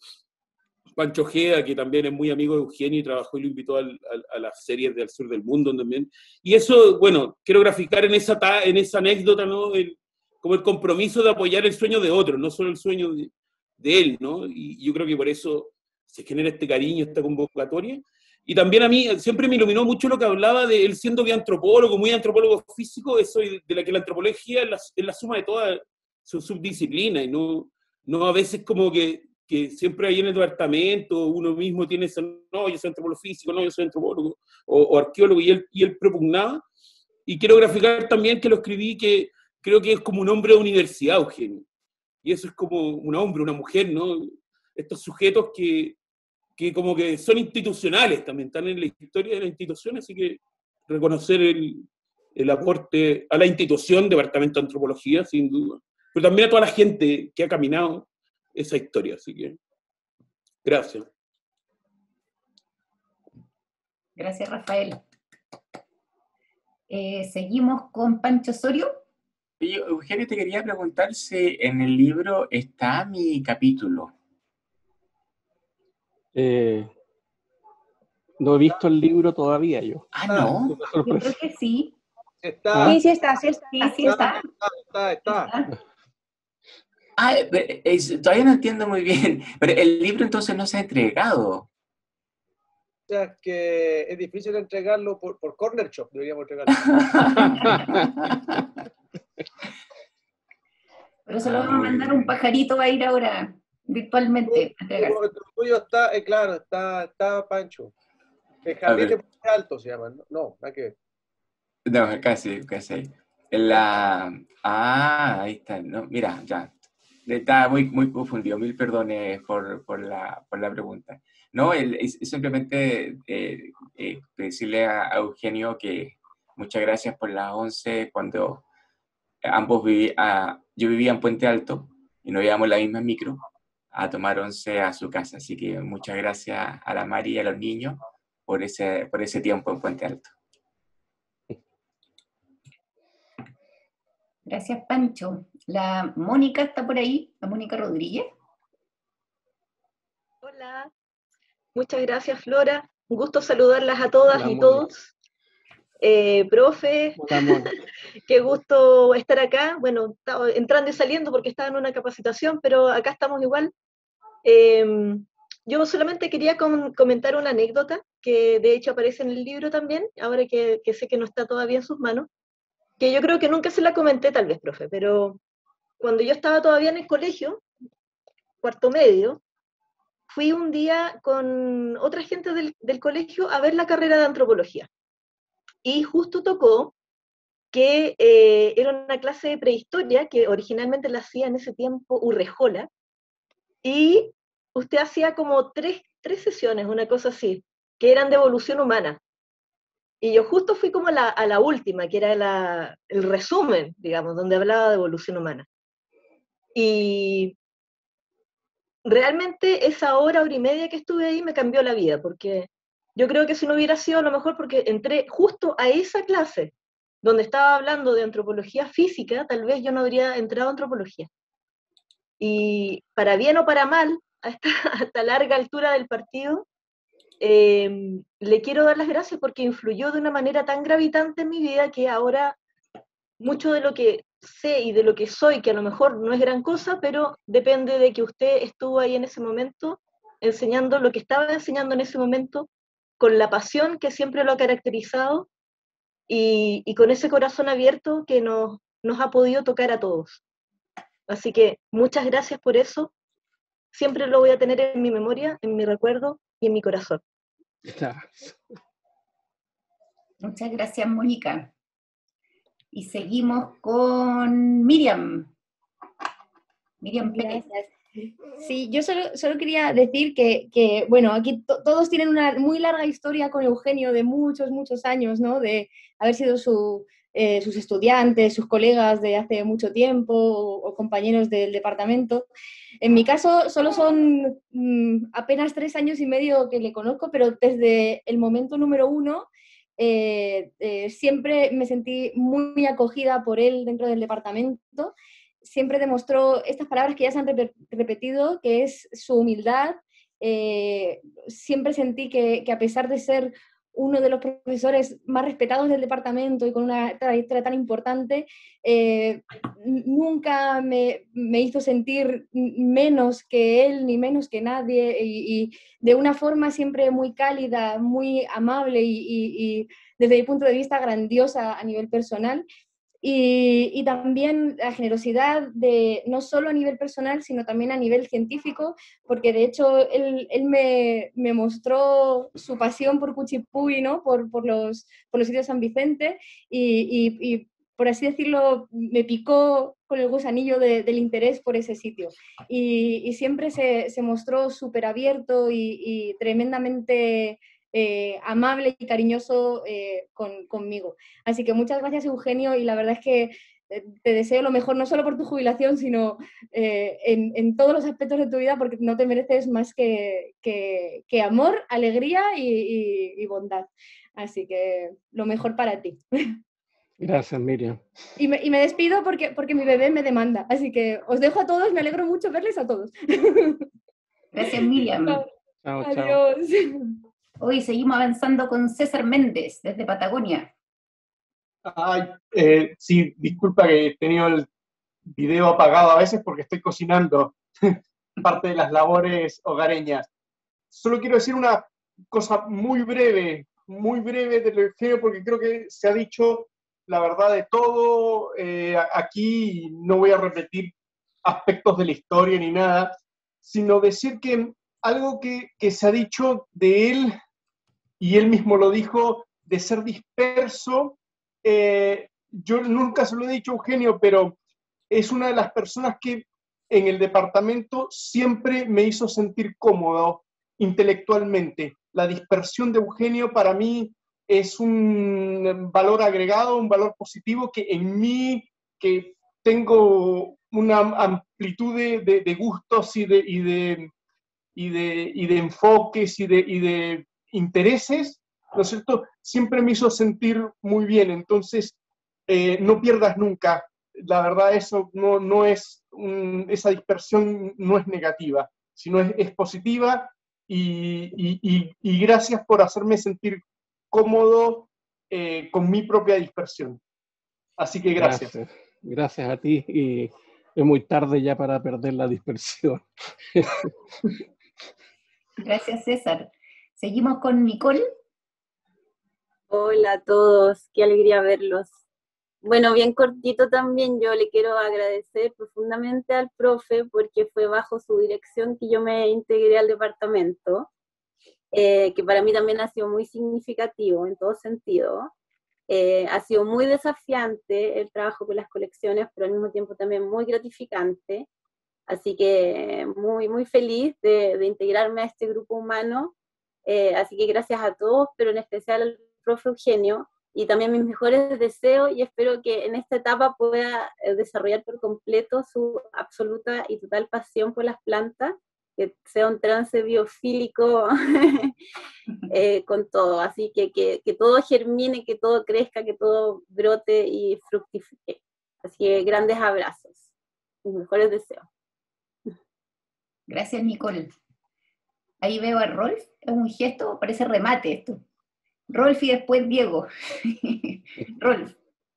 Speaker 14: Pancho Ojeda, que también es muy amigo de Eugenio y trabajó y lo invitó al, al, a las series del sur del mundo también. Y eso, bueno, quiero graficar en esa, en esa anécdota, ¿no? El, como el compromiso de apoyar el sueño de otros, no solo el sueño de, de él, ¿no? Y yo creo que por eso se genera este cariño, esta convocatoria. Y también a mí siempre me iluminó mucho lo que hablaba de él siendo biantropólogo, muy antropólogo físico, eso de la que la antropología es la, es la suma de todas sus subdisciplinas, y no, no a veces como que, que siempre ahí en el departamento uno mismo tiene ese, no, yo soy antropólogo físico, no, yo soy antropólogo, o, o arqueólogo, y él, y él propugnaba. Y quiero graficar también que lo escribí, que creo que es como un hombre de universidad, Eugenio. Y eso es como un hombre, una mujer, ¿no? Estos sujetos que, que como que son institucionales también, están en la historia de la institución, así que reconocer el, el aporte a la institución, Departamento de Antropología, sin duda, pero también a toda la gente que ha caminado esa historia, así que gracias.
Speaker 4: Gracias, Rafael. Eh, seguimos con Pancho Osorio.
Speaker 15: Yo, Eugenio, te quería preguntar si en el libro está mi capítulo.
Speaker 2: Eh, no he visto el libro todavía yo.
Speaker 15: Ah, ¿no?
Speaker 4: Yo creo que sí.
Speaker 1: Está.
Speaker 8: Sí, sí está, sí está.
Speaker 4: Sí, sí está.
Speaker 1: Está, está, está.
Speaker 15: Ah, es, todavía no entiendo muy bien, pero el libro entonces no se ha entregado.
Speaker 1: O sea, que es difícil entregarlo por, por Corner Shop, deberíamos entregarlo.
Speaker 4: Pero se lo vamos a mandar un pajarito, va a ir ahora virtualmente a entregar.
Speaker 1: El tuyo está, eh, claro, está, está Pancho. El jardín de Puente Alto se llama, no, nada que ver.
Speaker 15: No, casi, casi. La... Ah, ahí está, no, mira, ya. Estaba muy, muy confundido, mil perdones por, por, la, por la pregunta. No, el, es, es simplemente eh, eh, decirle a, a Eugenio que muchas gracias por las once, cuando ambos viví, a, yo vivía en Puente Alto y nos íbamos en la misma micro a tomar once a su casa, así que muchas gracias a la Mari y a los niños por ese, por ese tiempo en Puente Alto.
Speaker 4: Gracias, Pancho. La Mónica está por ahí, la Mónica Rodríguez.
Speaker 16: Hola, muchas gracias, Flora. Un gusto saludarlas a todas
Speaker 2: Hola,
Speaker 16: y
Speaker 2: Mónica.
Speaker 16: todos. Eh, profe,
Speaker 2: Hola,
Speaker 16: qué gusto estar acá. Bueno, estaba entrando y saliendo porque estaba en una capacitación, pero acá estamos igual. Eh, yo solamente quería com comentar una anécdota que de hecho aparece en el libro también, ahora que, que sé que no está todavía en sus manos, que yo creo que nunca se la comenté tal vez, profe, pero cuando yo estaba todavía en el colegio, cuarto medio, fui un día con otra gente del, del colegio a ver la carrera de antropología. Y justo tocó que eh, era una clase de prehistoria que originalmente la hacía en ese tiempo Urrejola, y usted hacía como tres, tres sesiones, una cosa así, que eran de evolución humana. Y yo justo fui como a la, a la última, que era la, el resumen, digamos, donde hablaba de evolución humana. Y realmente esa hora, hora y media que estuve ahí me cambió la vida, porque yo creo que si no hubiera sido a lo mejor porque entré justo a esa clase donde estaba hablando de antropología física, tal vez yo no habría entrado a antropología. Y para bien o para mal, a esta, a esta larga altura del partido, eh, le quiero dar las gracias porque influyó de una manera tan gravitante en mi vida que ahora mucho de lo que sé y de lo que soy, que a lo mejor no es gran cosa, pero depende de que usted estuvo ahí en ese momento, enseñando lo que estaba enseñando en ese momento, con la pasión que siempre lo ha caracterizado, y, y con ese corazón abierto que nos, nos ha podido tocar a todos. Así que muchas gracias por eso. Siempre lo voy a tener en mi memoria, en mi recuerdo y en mi corazón.
Speaker 4: Muchas gracias, Mónica. Y seguimos con Miriam. Miriam Pérez.
Speaker 17: Sí, yo solo, solo quería decir que, que bueno, aquí to todos tienen una muy larga historia con Eugenio de muchos, muchos años, ¿no? De haber sido su, eh, sus estudiantes, sus colegas de hace mucho tiempo o, o compañeros del departamento. En mi caso solo son mmm, apenas tres años y medio que le conozco, pero desde el momento número uno eh, eh, siempre me sentí muy acogida por él dentro del departamento. Siempre demostró estas palabras que ya se han rep repetido, que es su humildad. Eh, siempre sentí que, que a pesar de ser uno de los profesores más respetados del departamento y con una trayectoria tan importante, eh, nunca me, me hizo sentir menos que él, ni menos que nadie, y, y de una forma siempre muy cálida, muy amable y, y, y desde mi punto de vista grandiosa a nivel personal. Y, y también la generosidad de no solo a nivel personal, sino también a nivel científico, porque de hecho él, él me, me mostró su pasión por Cuchipuy, ¿no? por, por, los, por los sitios de San Vicente, y, y, y por así decirlo, me picó con el gusanillo de, del interés por ese sitio. Y, y siempre se, se mostró súper abierto y, y tremendamente... Eh, amable y cariñoso eh, con, conmigo. Así que muchas gracias, Eugenio, y la verdad es que eh, te deseo lo mejor, no solo por tu jubilación, sino eh, en, en todos los aspectos de tu vida, porque no te mereces más que, que, que amor, alegría y, y, y bondad. Así que lo mejor para ti.
Speaker 2: Gracias, Miriam.
Speaker 17: Y me, y me despido porque, porque mi bebé me demanda. Así que os dejo a todos, me alegro mucho verles a todos.
Speaker 4: Gracias, Miriam.
Speaker 17: Chao.
Speaker 2: Chao,
Speaker 17: Adiós.
Speaker 2: chao.
Speaker 4: Hoy seguimos avanzando con César Méndez, desde Patagonia.
Speaker 18: Ay, eh, sí, disculpa que he tenido el video apagado a veces porque estoy cocinando parte de las labores hogareñas. Solo quiero decir una cosa muy breve, muy breve del Eugenio, porque creo que se ha dicho la verdad de todo eh, aquí, y no voy a repetir aspectos de la historia ni nada, sino decir que algo que, que se ha dicho de él, y él mismo lo dijo, de ser disperso, eh, yo nunca se lo he dicho a Eugenio, pero es una de las personas que en el departamento siempre me hizo sentir cómodo intelectualmente. La dispersión de Eugenio para mí es un valor agregado, un valor positivo que en mí, que tengo una amplitud de, de, de gustos y de, y, de, y, de, y de enfoques y de, y de intereses, ¿no es cierto?, siempre me hizo sentir muy bien. Entonces, eh, no pierdas nunca. La verdad, eso no, no es, un, esa dispersión no es negativa, sino es, es positiva, y, y, y, y gracias por hacerme sentir cómodo eh, con mi propia dispersión. Así que gracias.
Speaker 2: Gracias, gracias a ti, y es muy tarde ya para perder la dispersión.
Speaker 4: Gracias, César. Seguimos con Nicole.
Speaker 19: Hola a todos, qué alegría verlos. Bueno, bien cortito también, yo le quiero agradecer profundamente al profe porque fue bajo su dirección que yo me integré al departamento, eh, que para mí también ha sido muy significativo en todo sentido. Eh, ha sido muy desafiante el trabajo con las colecciones, pero al mismo tiempo también muy gratificante. Así que muy, muy feliz de, de integrarme a este grupo humano. Eh, así que gracias a todos, pero en especial al profe Eugenio, y también mis mejores deseos, y espero que en esta etapa pueda desarrollar por completo su absoluta y total pasión por las plantas, que sea un trance biofílico eh, con todo, así que, que que todo germine, que todo crezca, que todo brote y fructifique. Así que grandes abrazos, mis mejores deseos.
Speaker 4: Gracias, Nicole. Ahí veo a Rolf, es un gesto, parece remate esto. Rolf y después Diego. Rolf.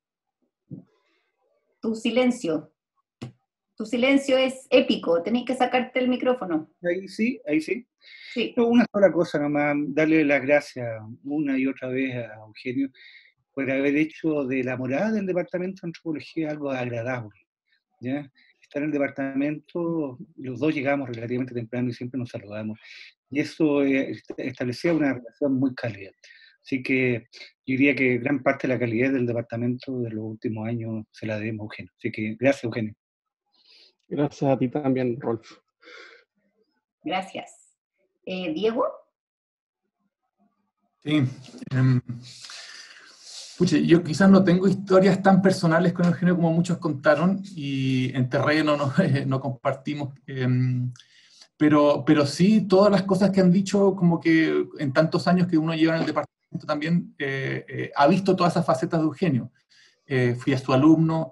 Speaker 4: Tu silencio. Tu silencio es épico, tenés que sacarte el micrófono.
Speaker 7: Ahí sí, ahí sí.
Speaker 4: Sí.
Speaker 7: No, una sola cosa nomás, darle las gracias una y otra vez a Eugenio por haber hecho de la morada del Departamento de Antropología algo agradable, ¿ya? Estar en el departamento, los dos llegamos relativamente temprano y siempre nos saludamos, y eso eh, establecía una relación muy cálida. Así que yo diría que gran parte de la calidad del departamento de los últimos años se la debemos a Eugenio. Así que gracias, Eugenio.
Speaker 2: Gracias a ti también, Rolf.
Speaker 4: Gracias. Eh, ¿Diego?
Speaker 20: Sí. Um, pucha, yo quizás no tengo historias tan personales con Eugenio como muchos contaron, y en terreno no, eh, no compartimos, eh, pero, pero sí todas las cosas que han dicho, como que en tantos años que uno lleva en el departamento también, eh, eh, ha visto todas esas facetas de Eugenio. Eh, fui a su alumno,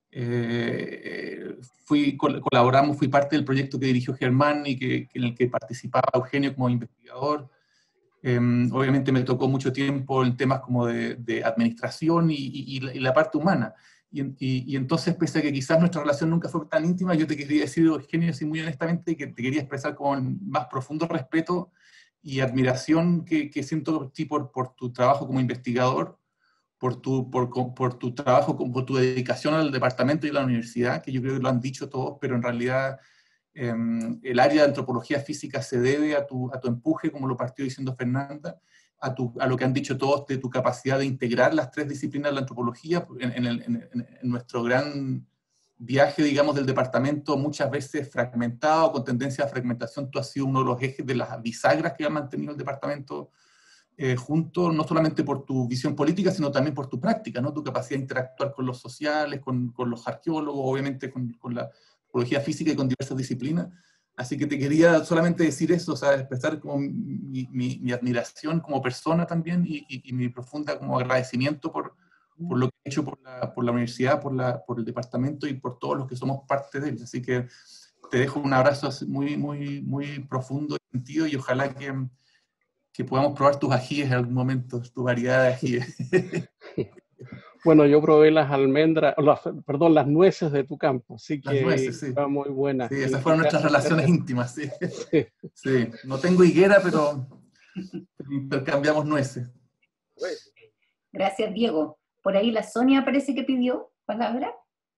Speaker 20: eh, fui, col colaboramos, fui parte del proyecto que dirigió Germán y que, que en el que participaba Eugenio como investigador. Eh, obviamente me tocó mucho tiempo en temas como de, de administración y, y, y, la, y la parte humana. Y, y, y entonces, pese a que quizás nuestra relación nunca fue tan íntima, yo te quería decir, Eugenio, así muy honestamente, que te quería expresar con más profundo respeto y admiración que, que siento por ti, por, por tu trabajo como investigador, por tu, por, por tu trabajo, por tu dedicación al departamento y a la universidad, que yo creo que lo han dicho todos, pero en realidad eh, el área de antropología física se debe a tu, a tu empuje, como lo partió diciendo Fernanda, a, tu, a lo que han dicho todos de tu capacidad de integrar las tres disciplinas de la antropología en, en, el, en, en nuestro gran viaje, digamos, del departamento, muchas veces fragmentado, con tendencia a fragmentación. Tú has sido uno de los ejes de las bisagras que ha mantenido el departamento Eh, junto, no solamente por tu visión política, sino también por tu práctica, ¿no? Tu capacidad de interactuar con los sociales, con, con los arqueólogos, obviamente con, con la antropología física y con diversas disciplinas. Así que te quería solamente decir eso, o sea, expresar como mi, mi, mi admiración como persona también y, y, y mi profunda como agradecimiento por, por lo que he hecho por la, por la universidad, por, la, por el departamento y por todos los que somos parte de él. Así que te dejo un abrazo muy, muy, muy profundo y sentido, y ojalá que que podamos probar tus ajíes en algún momento, tu variedad de ajíes.
Speaker 2: Bueno, yo probé las almendras, las, perdón, las nueces de tu campo, así que
Speaker 20: las nueces, sí.
Speaker 2: está muy buena.
Speaker 20: Sí, esas fueron nuestras relaciones íntimas, sí.
Speaker 2: Sí.
Speaker 20: Sí. No tengo higuera, pero intercambiamos nueces.
Speaker 4: Gracias, Diego. Por ahí la Sonia parece que pidió palabra.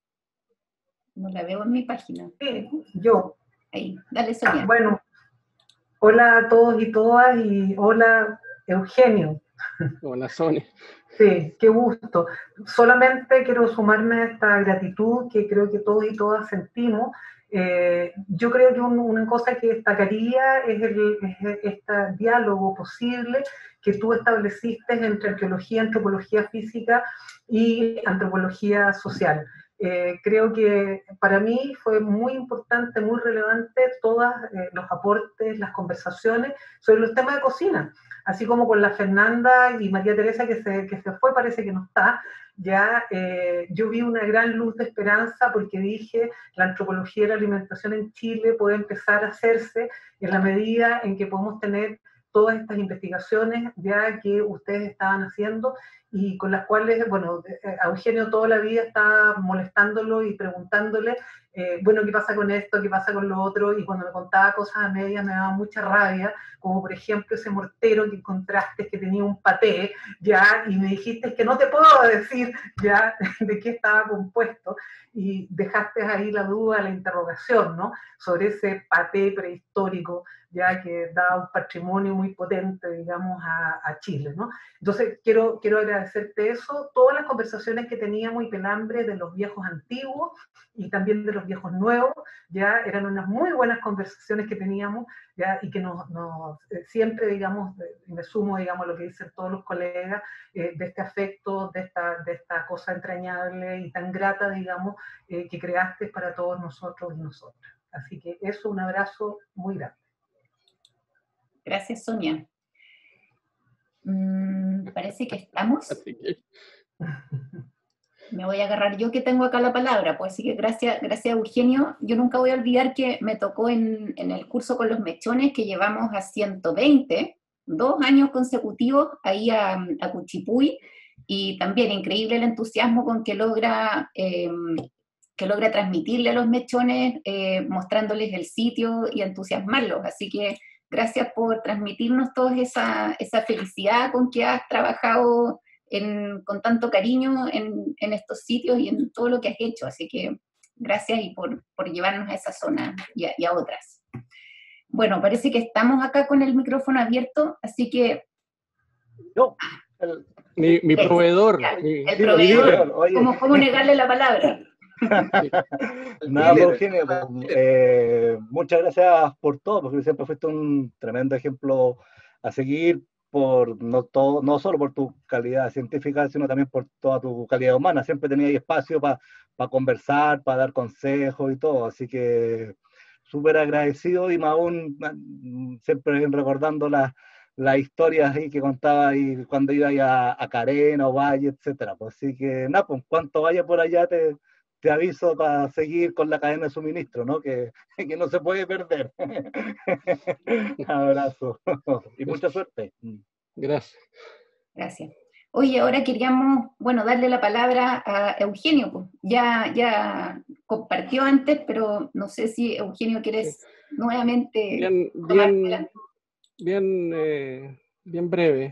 Speaker 4: No la veo en mi página.
Speaker 21: Sí, yo.
Speaker 4: Ahí, dale, Sonia.
Speaker 21: Bueno. Hola a todos y todas, y hola Eugenio.
Speaker 2: Hola Sonia.
Speaker 21: Sí, qué gusto. Solamente quiero sumarme a esta gratitud que creo que todos y todas sentimos. Eh, yo creo que un, una cosa que destacaría es, el, es este diálogo posible que tú estableciste entre arqueología, antropología física y antropología social. Eh, creo que para mí fue muy importante, muy relevante todos eh, los aportes, las conversaciones sobre los temas de cocina, así como con la Fernanda y María Teresa que se, que se fue, parece que no está, ya eh, yo vi una gran luz de esperanza porque dije, la antropología de la alimentación en Chile puede empezar a hacerse en la medida en que podemos tener todas estas investigaciones ya que ustedes estaban haciendo y con las cuales, bueno, a Eugenio toda la vida estaba molestándolo y preguntándole, eh, bueno, ¿qué pasa con esto? ¿Qué pasa con lo otro? Y cuando me contaba cosas a medias me daba mucha rabia, como por ejemplo ese mortero que encontraste que tenía un paté, ya, y me dijiste que no te puedo decir ya de qué estaba compuesto, y dejaste ahí la duda, la interrogación, ¿no? Sobre ese paté prehistórico, ya que da un patrimonio muy potente, digamos, a, a Chile, ¿no? Entonces, quiero, quiero agradecerte eso, todas las conversaciones que teníamos y Pelambre de los viejos antiguos y también de los viejos nuevos, ya eran unas muy buenas conversaciones que teníamos, ya, y que nos, nos eh, siempre, digamos, y me sumo, digamos, a lo que dicen todos los colegas, eh, de este afecto, de esta, de esta cosa entrañable y tan grata, digamos, eh, que creaste para todos nosotros y nosotras. Así que eso, un abrazo muy grande.
Speaker 4: Gracias, Sonia. Mm, parece que estamos. me voy a agarrar yo que tengo acá la palabra, pues así que gracias, gracias Eugenio. Yo nunca voy a olvidar que me tocó en, en el curso con los mechones que llevamos a ciento veinte, dos años consecutivos ahí a, a Cuchipuy, y también increíble el entusiasmo con que logra, eh, que logra transmitirle a los mechones, eh, mostrándoles el sitio y entusiasmarlos. Así que gracias por transmitirnos toda esa, esa felicidad con que has trabajado en, con tanto cariño en, en estos sitios y en todo lo que has hecho. Así que gracias y por, por llevarnos a esa zona y a, y a otras. Bueno, parece que estamos acá con el micrófono abierto, así que...
Speaker 5: No, el,
Speaker 2: mi, mi proveedor.
Speaker 4: El,
Speaker 2: mi,
Speaker 4: el proveedor,
Speaker 5: oye.
Speaker 4: ¿cómo, ¿cómo negarle la palabra?
Speaker 5: Nada, pues, Eugenio, pues, eh, muchas gracias por todo, porque siempre fuiste un tremendo ejemplo a seguir, por no, todo, no solo por tu calidad científica, sino también por toda tu calidad humana. Siempre tenías espacio para pa conversar, para dar consejos y todo, así que súper agradecido, y más aún siempre recordando las las historias ahí que contaba y cuando iba a, a Carena o Valle, etcétera. Pues, así que nada, pues cuanto vaya por allá te, te aviso para seguir con la cadena de suministro, ¿no? Que, que no se puede perder. Abrazo y mucha suerte.
Speaker 2: Gracias.
Speaker 4: Gracias. Oye, ahora queríamos, bueno, darle la palabra a Eugenio. Pues. Ya, ya compartió antes, pero no sé si Eugenio quieres sí. nuevamente
Speaker 2: bien, bien, bien, eh, bien breve.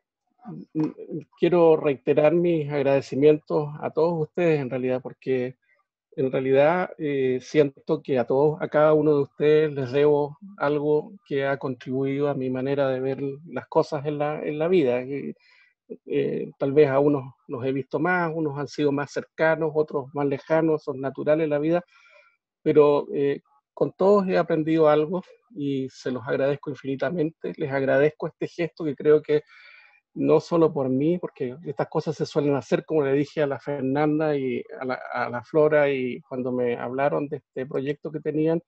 Speaker 2: Quiero reiterar mis agradecimientos a todos ustedes en realidad, porque en realidad eh, siento que a todos, a cada uno de ustedes les debo algo que ha contribuido a mi manera de ver las cosas en la, en la vida. Y, eh, tal vez a unos los he visto más, unos han sido más cercanos, otros más lejanos, son naturales en la vida, pero eh, con todos he aprendido algo y se los agradezco infinitamente. Les agradezco este gesto que creo que no solo por mí, porque estas cosas se suelen hacer, como le dije a la Fernanda y a la, a la Flora, y cuando me hablaron de este proyecto que tenían,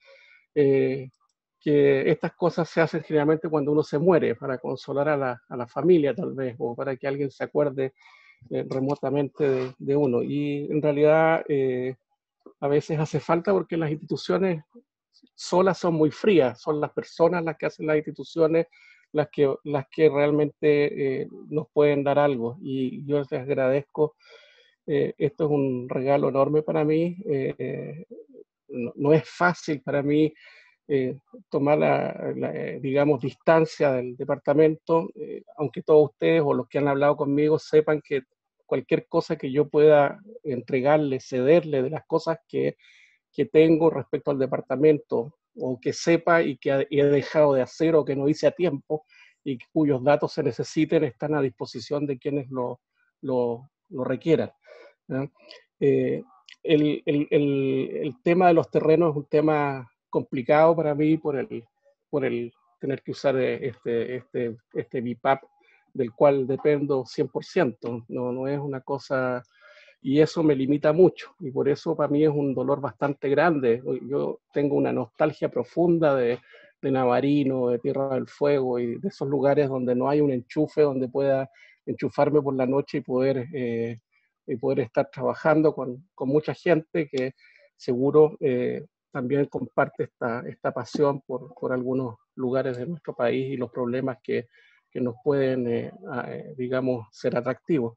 Speaker 2: eh, que estas cosas se hacen generalmente cuando uno se muere, para consolar a la, a la familia tal vez, o para que alguien se acuerde eh, remotamente de, de uno. Y en realidad eh, a veces hace falta, porque las instituciones solas son muy frías, son las personas las que hacen las instituciones, las que, las que realmente eh, nos pueden dar algo, y yo les agradezco. Eh, esto es un regalo enorme para mí. Eh, no, no es fácil para mí eh, tomar la, la, digamos, distancia del departamento, eh, aunque todos ustedes o los que han hablado conmigo sepan que cualquier cosa que yo pueda entregarle, cederle de las cosas que, que tengo respecto al departamento, o que sepa y que he dejado de hacer o que no hice a tiempo y cuyos datos se necesiten, están a disposición de quienes lo, lo, lo requieran. ¿no? Eh, el, el, el, el tema de los terrenos es un tema complicado para mí por el, por el tener que usar este, este, este B I P A P, del cual dependo cien por ciento. No, no es una cosa... Y eso me limita mucho, y por eso para mí es un dolor bastante grande. Yo tengo una nostalgia profunda de, de Navarino, de Tierra del Fuego, y de esos lugares donde no hay un enchufe, donde pueda enchufarme por la noche y poder, eh, y poder estar trabajando con, con mucha gente que seguro eh, también comparte esta, esta pasión por, por algunos lugares de nuestro país y los problemas que, que nos pueden, eh, eh, digamos, ser atractivos.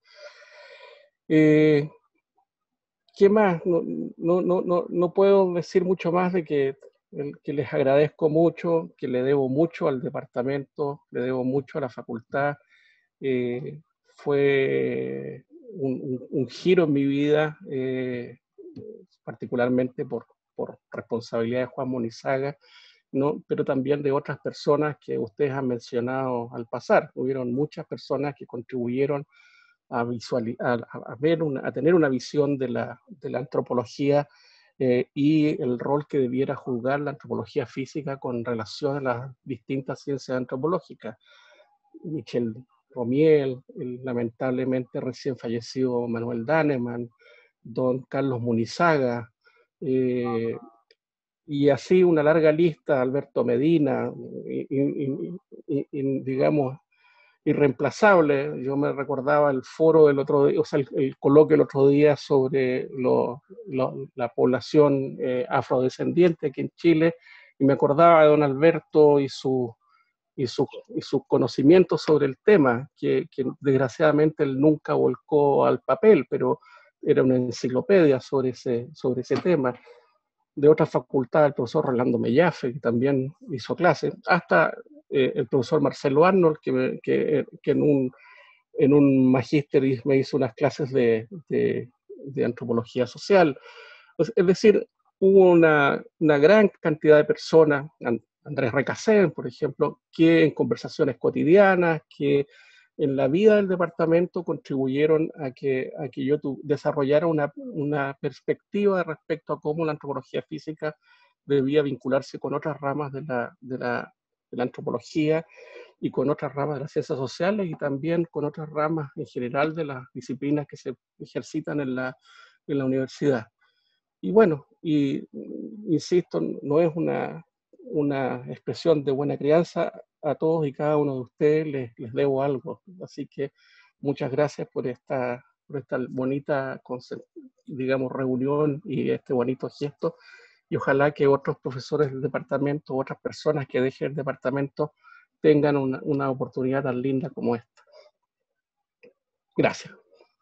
Speaker 2: Eh, ¿Qué más? No, no, no, no, no puedo decir mucho más de que, que les agradezco mucho, que le debo mucho al departamento, le debo mucho a la facultad. Eh, fue un, un, un giro en mi vida, eh, particularmente por, por responsabilidad de Juan Monizaga, ¿no? Pero también de otras personas que ustedes han mencionado al pasar. Hubieron muchas personas que contribuyeron a, visualizar, a, a, ver una, a tener una visión de la, de la antropología eh, y el rol que debiera jugar la antropología física con relación a las distintas ciencias antropológicas. Michel Romiel, el lamentablemente recién fallecido Manuel Daneman, don Carlos Munizaga, eh, y así una larga lista, Alberto Medina, y, y, y, y, digamos, irreemplazable. Yo me recordaba el foro del otro día, o sea, el, el coloquio el otro día sobre lo, lo, la población eh, afrodescendiente aquí en Chile, y me acordaba de don Alberto y su y sus y su conocimientos sobre el tema, que, que desgraciadamente él nunca volcó al papel, pero era una enciclopedia sobre ese, sobre ese tema. De otra facultad, el profesor Rolando Mellafe, que también hizo clase, hasta eh, el profesor Marcelo Arnold, que, me, que, que en, un, en un magíster me hizo unas clases de, de, de antropología social. Es decir, hubo una, una gran cantidad de personas, Andrés Recasén, por ejemplo, que en conversaciones cotidianas, que en la vida del departamento contribuyeron a que, a que yo tu, desarrollara una, una perspectiva respecto a cómo la antropología física debía vincularse con otras ramas de la, de la, de la antropología y con otras ramas de las ciencias sociales y también con otras ramas en general de las disciplinas que se ejercitan en la, en la universidad. Y bueno, y, insisto, no es una, una expresión de buena crianza. A todos y cada uno de ustedes les, les debo algo, así que muchas gracias por esta, por esta bonita, digamos, reunión y este bonito gesto, y ojalá que otros profesores del departamento, otras personas que dejen el departamento tengan una, una oportunidad tan linda como esta. Gracias.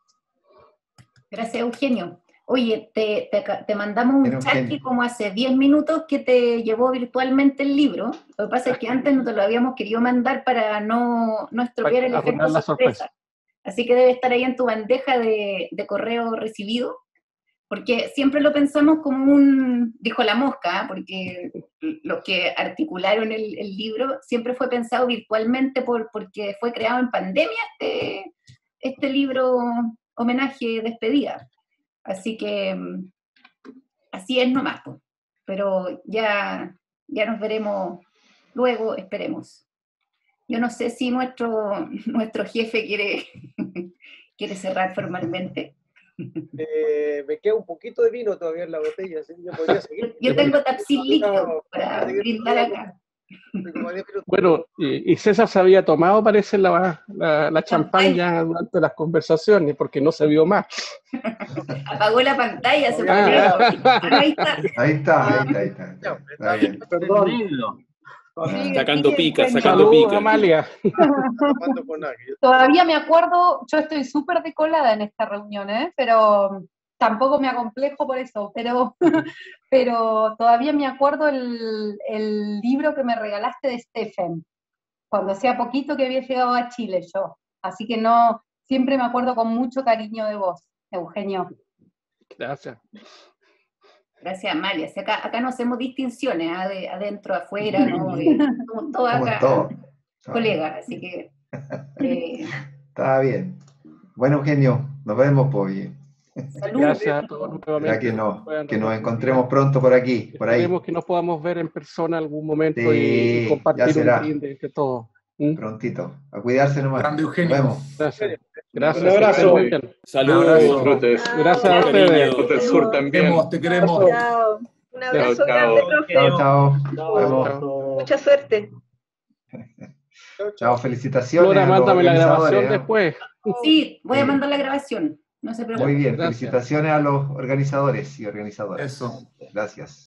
Speaker 4: Gracias, Eugenio. Oye, te, te, te mandamos un chat que como hace diez minutos que te llevó virtualmente el libro. Lo que pasa es que antes no te lo habíamos querido mandar para no, no estropear el efecto sorpresa. sorpresa. Así que debe estar ahí en tu bandeja de, de correo recibido, porque siempre lo pensamos como un, dijo la mosca, ¿eh? Porque los que articularon el, el libro siempre fue pensado virtualmente por, porque fue creado en pandemia este, este libro homenaje despedida. Así que así es nomás, pues. Pero ya, ya nos veremos luego, esperemos. Yo no sé si nuestro, nuestro jefe quiere, quiere cerrar formalmente.
Speaker 1: Eh, me queda un poquito de vino todavía en la botella, ¿sí? Yo podría seguir.
Speaker 4: Yo tengo tapsil líquido para brindar acá.
Speaker 2: Bueno, y, y César se había tomado, parece, la, la, la champaña durante las conversaciones, porque no se vio más.
Speaker 4: Apagó la pantalla, se pone.
Speaker 13: Ahí está. Ahí está, ahí está, ahí está. Está bien.
Speaker 14: Perdón.
Speaker 3: Sí,
Speaker 14: sacando
Speaker 3: sí,
Speaker 14: pica,
Speaker 3: sí.
Speaker 14: sacando
Speaker 2: Salud,
Speaker 14: pica.
Speaker 2: Amalia.
Speaker 3: Todavía me acuerdo, yo estoy súper decolada en esta reunión, ¿eh? Pero tampoco me acomplejo por eso, pero, pero todavía me acuerdo el, el libro que me regalaste de Stephen, cuando hacía poquito que había llegado a Chile yo. Así que no, siempre me acuerdo con mucho cariño de vos, Eugenio.
Speaker 2: Gracias.
Speaker 4: Gracias, Amalia. Si acá, acá no hacemos distinciones, ¿eh? De adentro, afuera, ¿no? Eh, somos todos acá
Speaker 13: todo.
Speaker 4: colegas, así que... Eh,
Speaker 13: Está bien. Bueno, Eugenio, nos vemos, pues.
Speaker 4: Salud.
Speaker 2: Gracias a todos nuevamente.
Speaker 13: Ya que, no, que nos encontremos pronto por aquí, por ahí.
Speaker 2: Esperemos que nos podamos ver en persona algún momento
Speaker 13: Sí,
Speaker 2: y, y compartir
Speaker 13: ya será.
Speaker 2: un fin de, de todo. ¿Mm?
Speaker 13: Prontito. A cuidarse nomás.
Speaker 20: Grande, Eugenio.
Speaker 13: Nos vemos.
Speaker 2: Gracias. Gracias.
Speaker 18: Un abrazo.
Speaker 14: Saludos.
Speaker 20: Disfrutes.
Speaker 2: Gracias a ustedes.
Speaker 20: Del sur también.
Speaker 16: Te queremos. Chao. Un abrazo
Speaker 20: Chao, chao.
Speaker 16: grande, profe.
Speaker 13: Chao, chao. Nos vemos.
Speaker 16: Mucha suerte.
Speaker 13: Chao, felicitaciones.
Speaker 2: Flora,
Speaker 13: a los
Speaker 2: mándame la
Speaker 13: organizadores,
Speaker 2: grabación
Speaker 13: ¿eh?
Speaker 2: después.
Speaker 4: sí, voy a
Speaker 13: Sí.
Speaker 4: mandar la grabación. No se preocupen.
Speaker 13: Muy bien,
Speaker 2: Gracias.
Speaker 13: felicitaciones a los organizadores y organizadoras.
Speaker 20: Eso.
Speaker 13: Gracias.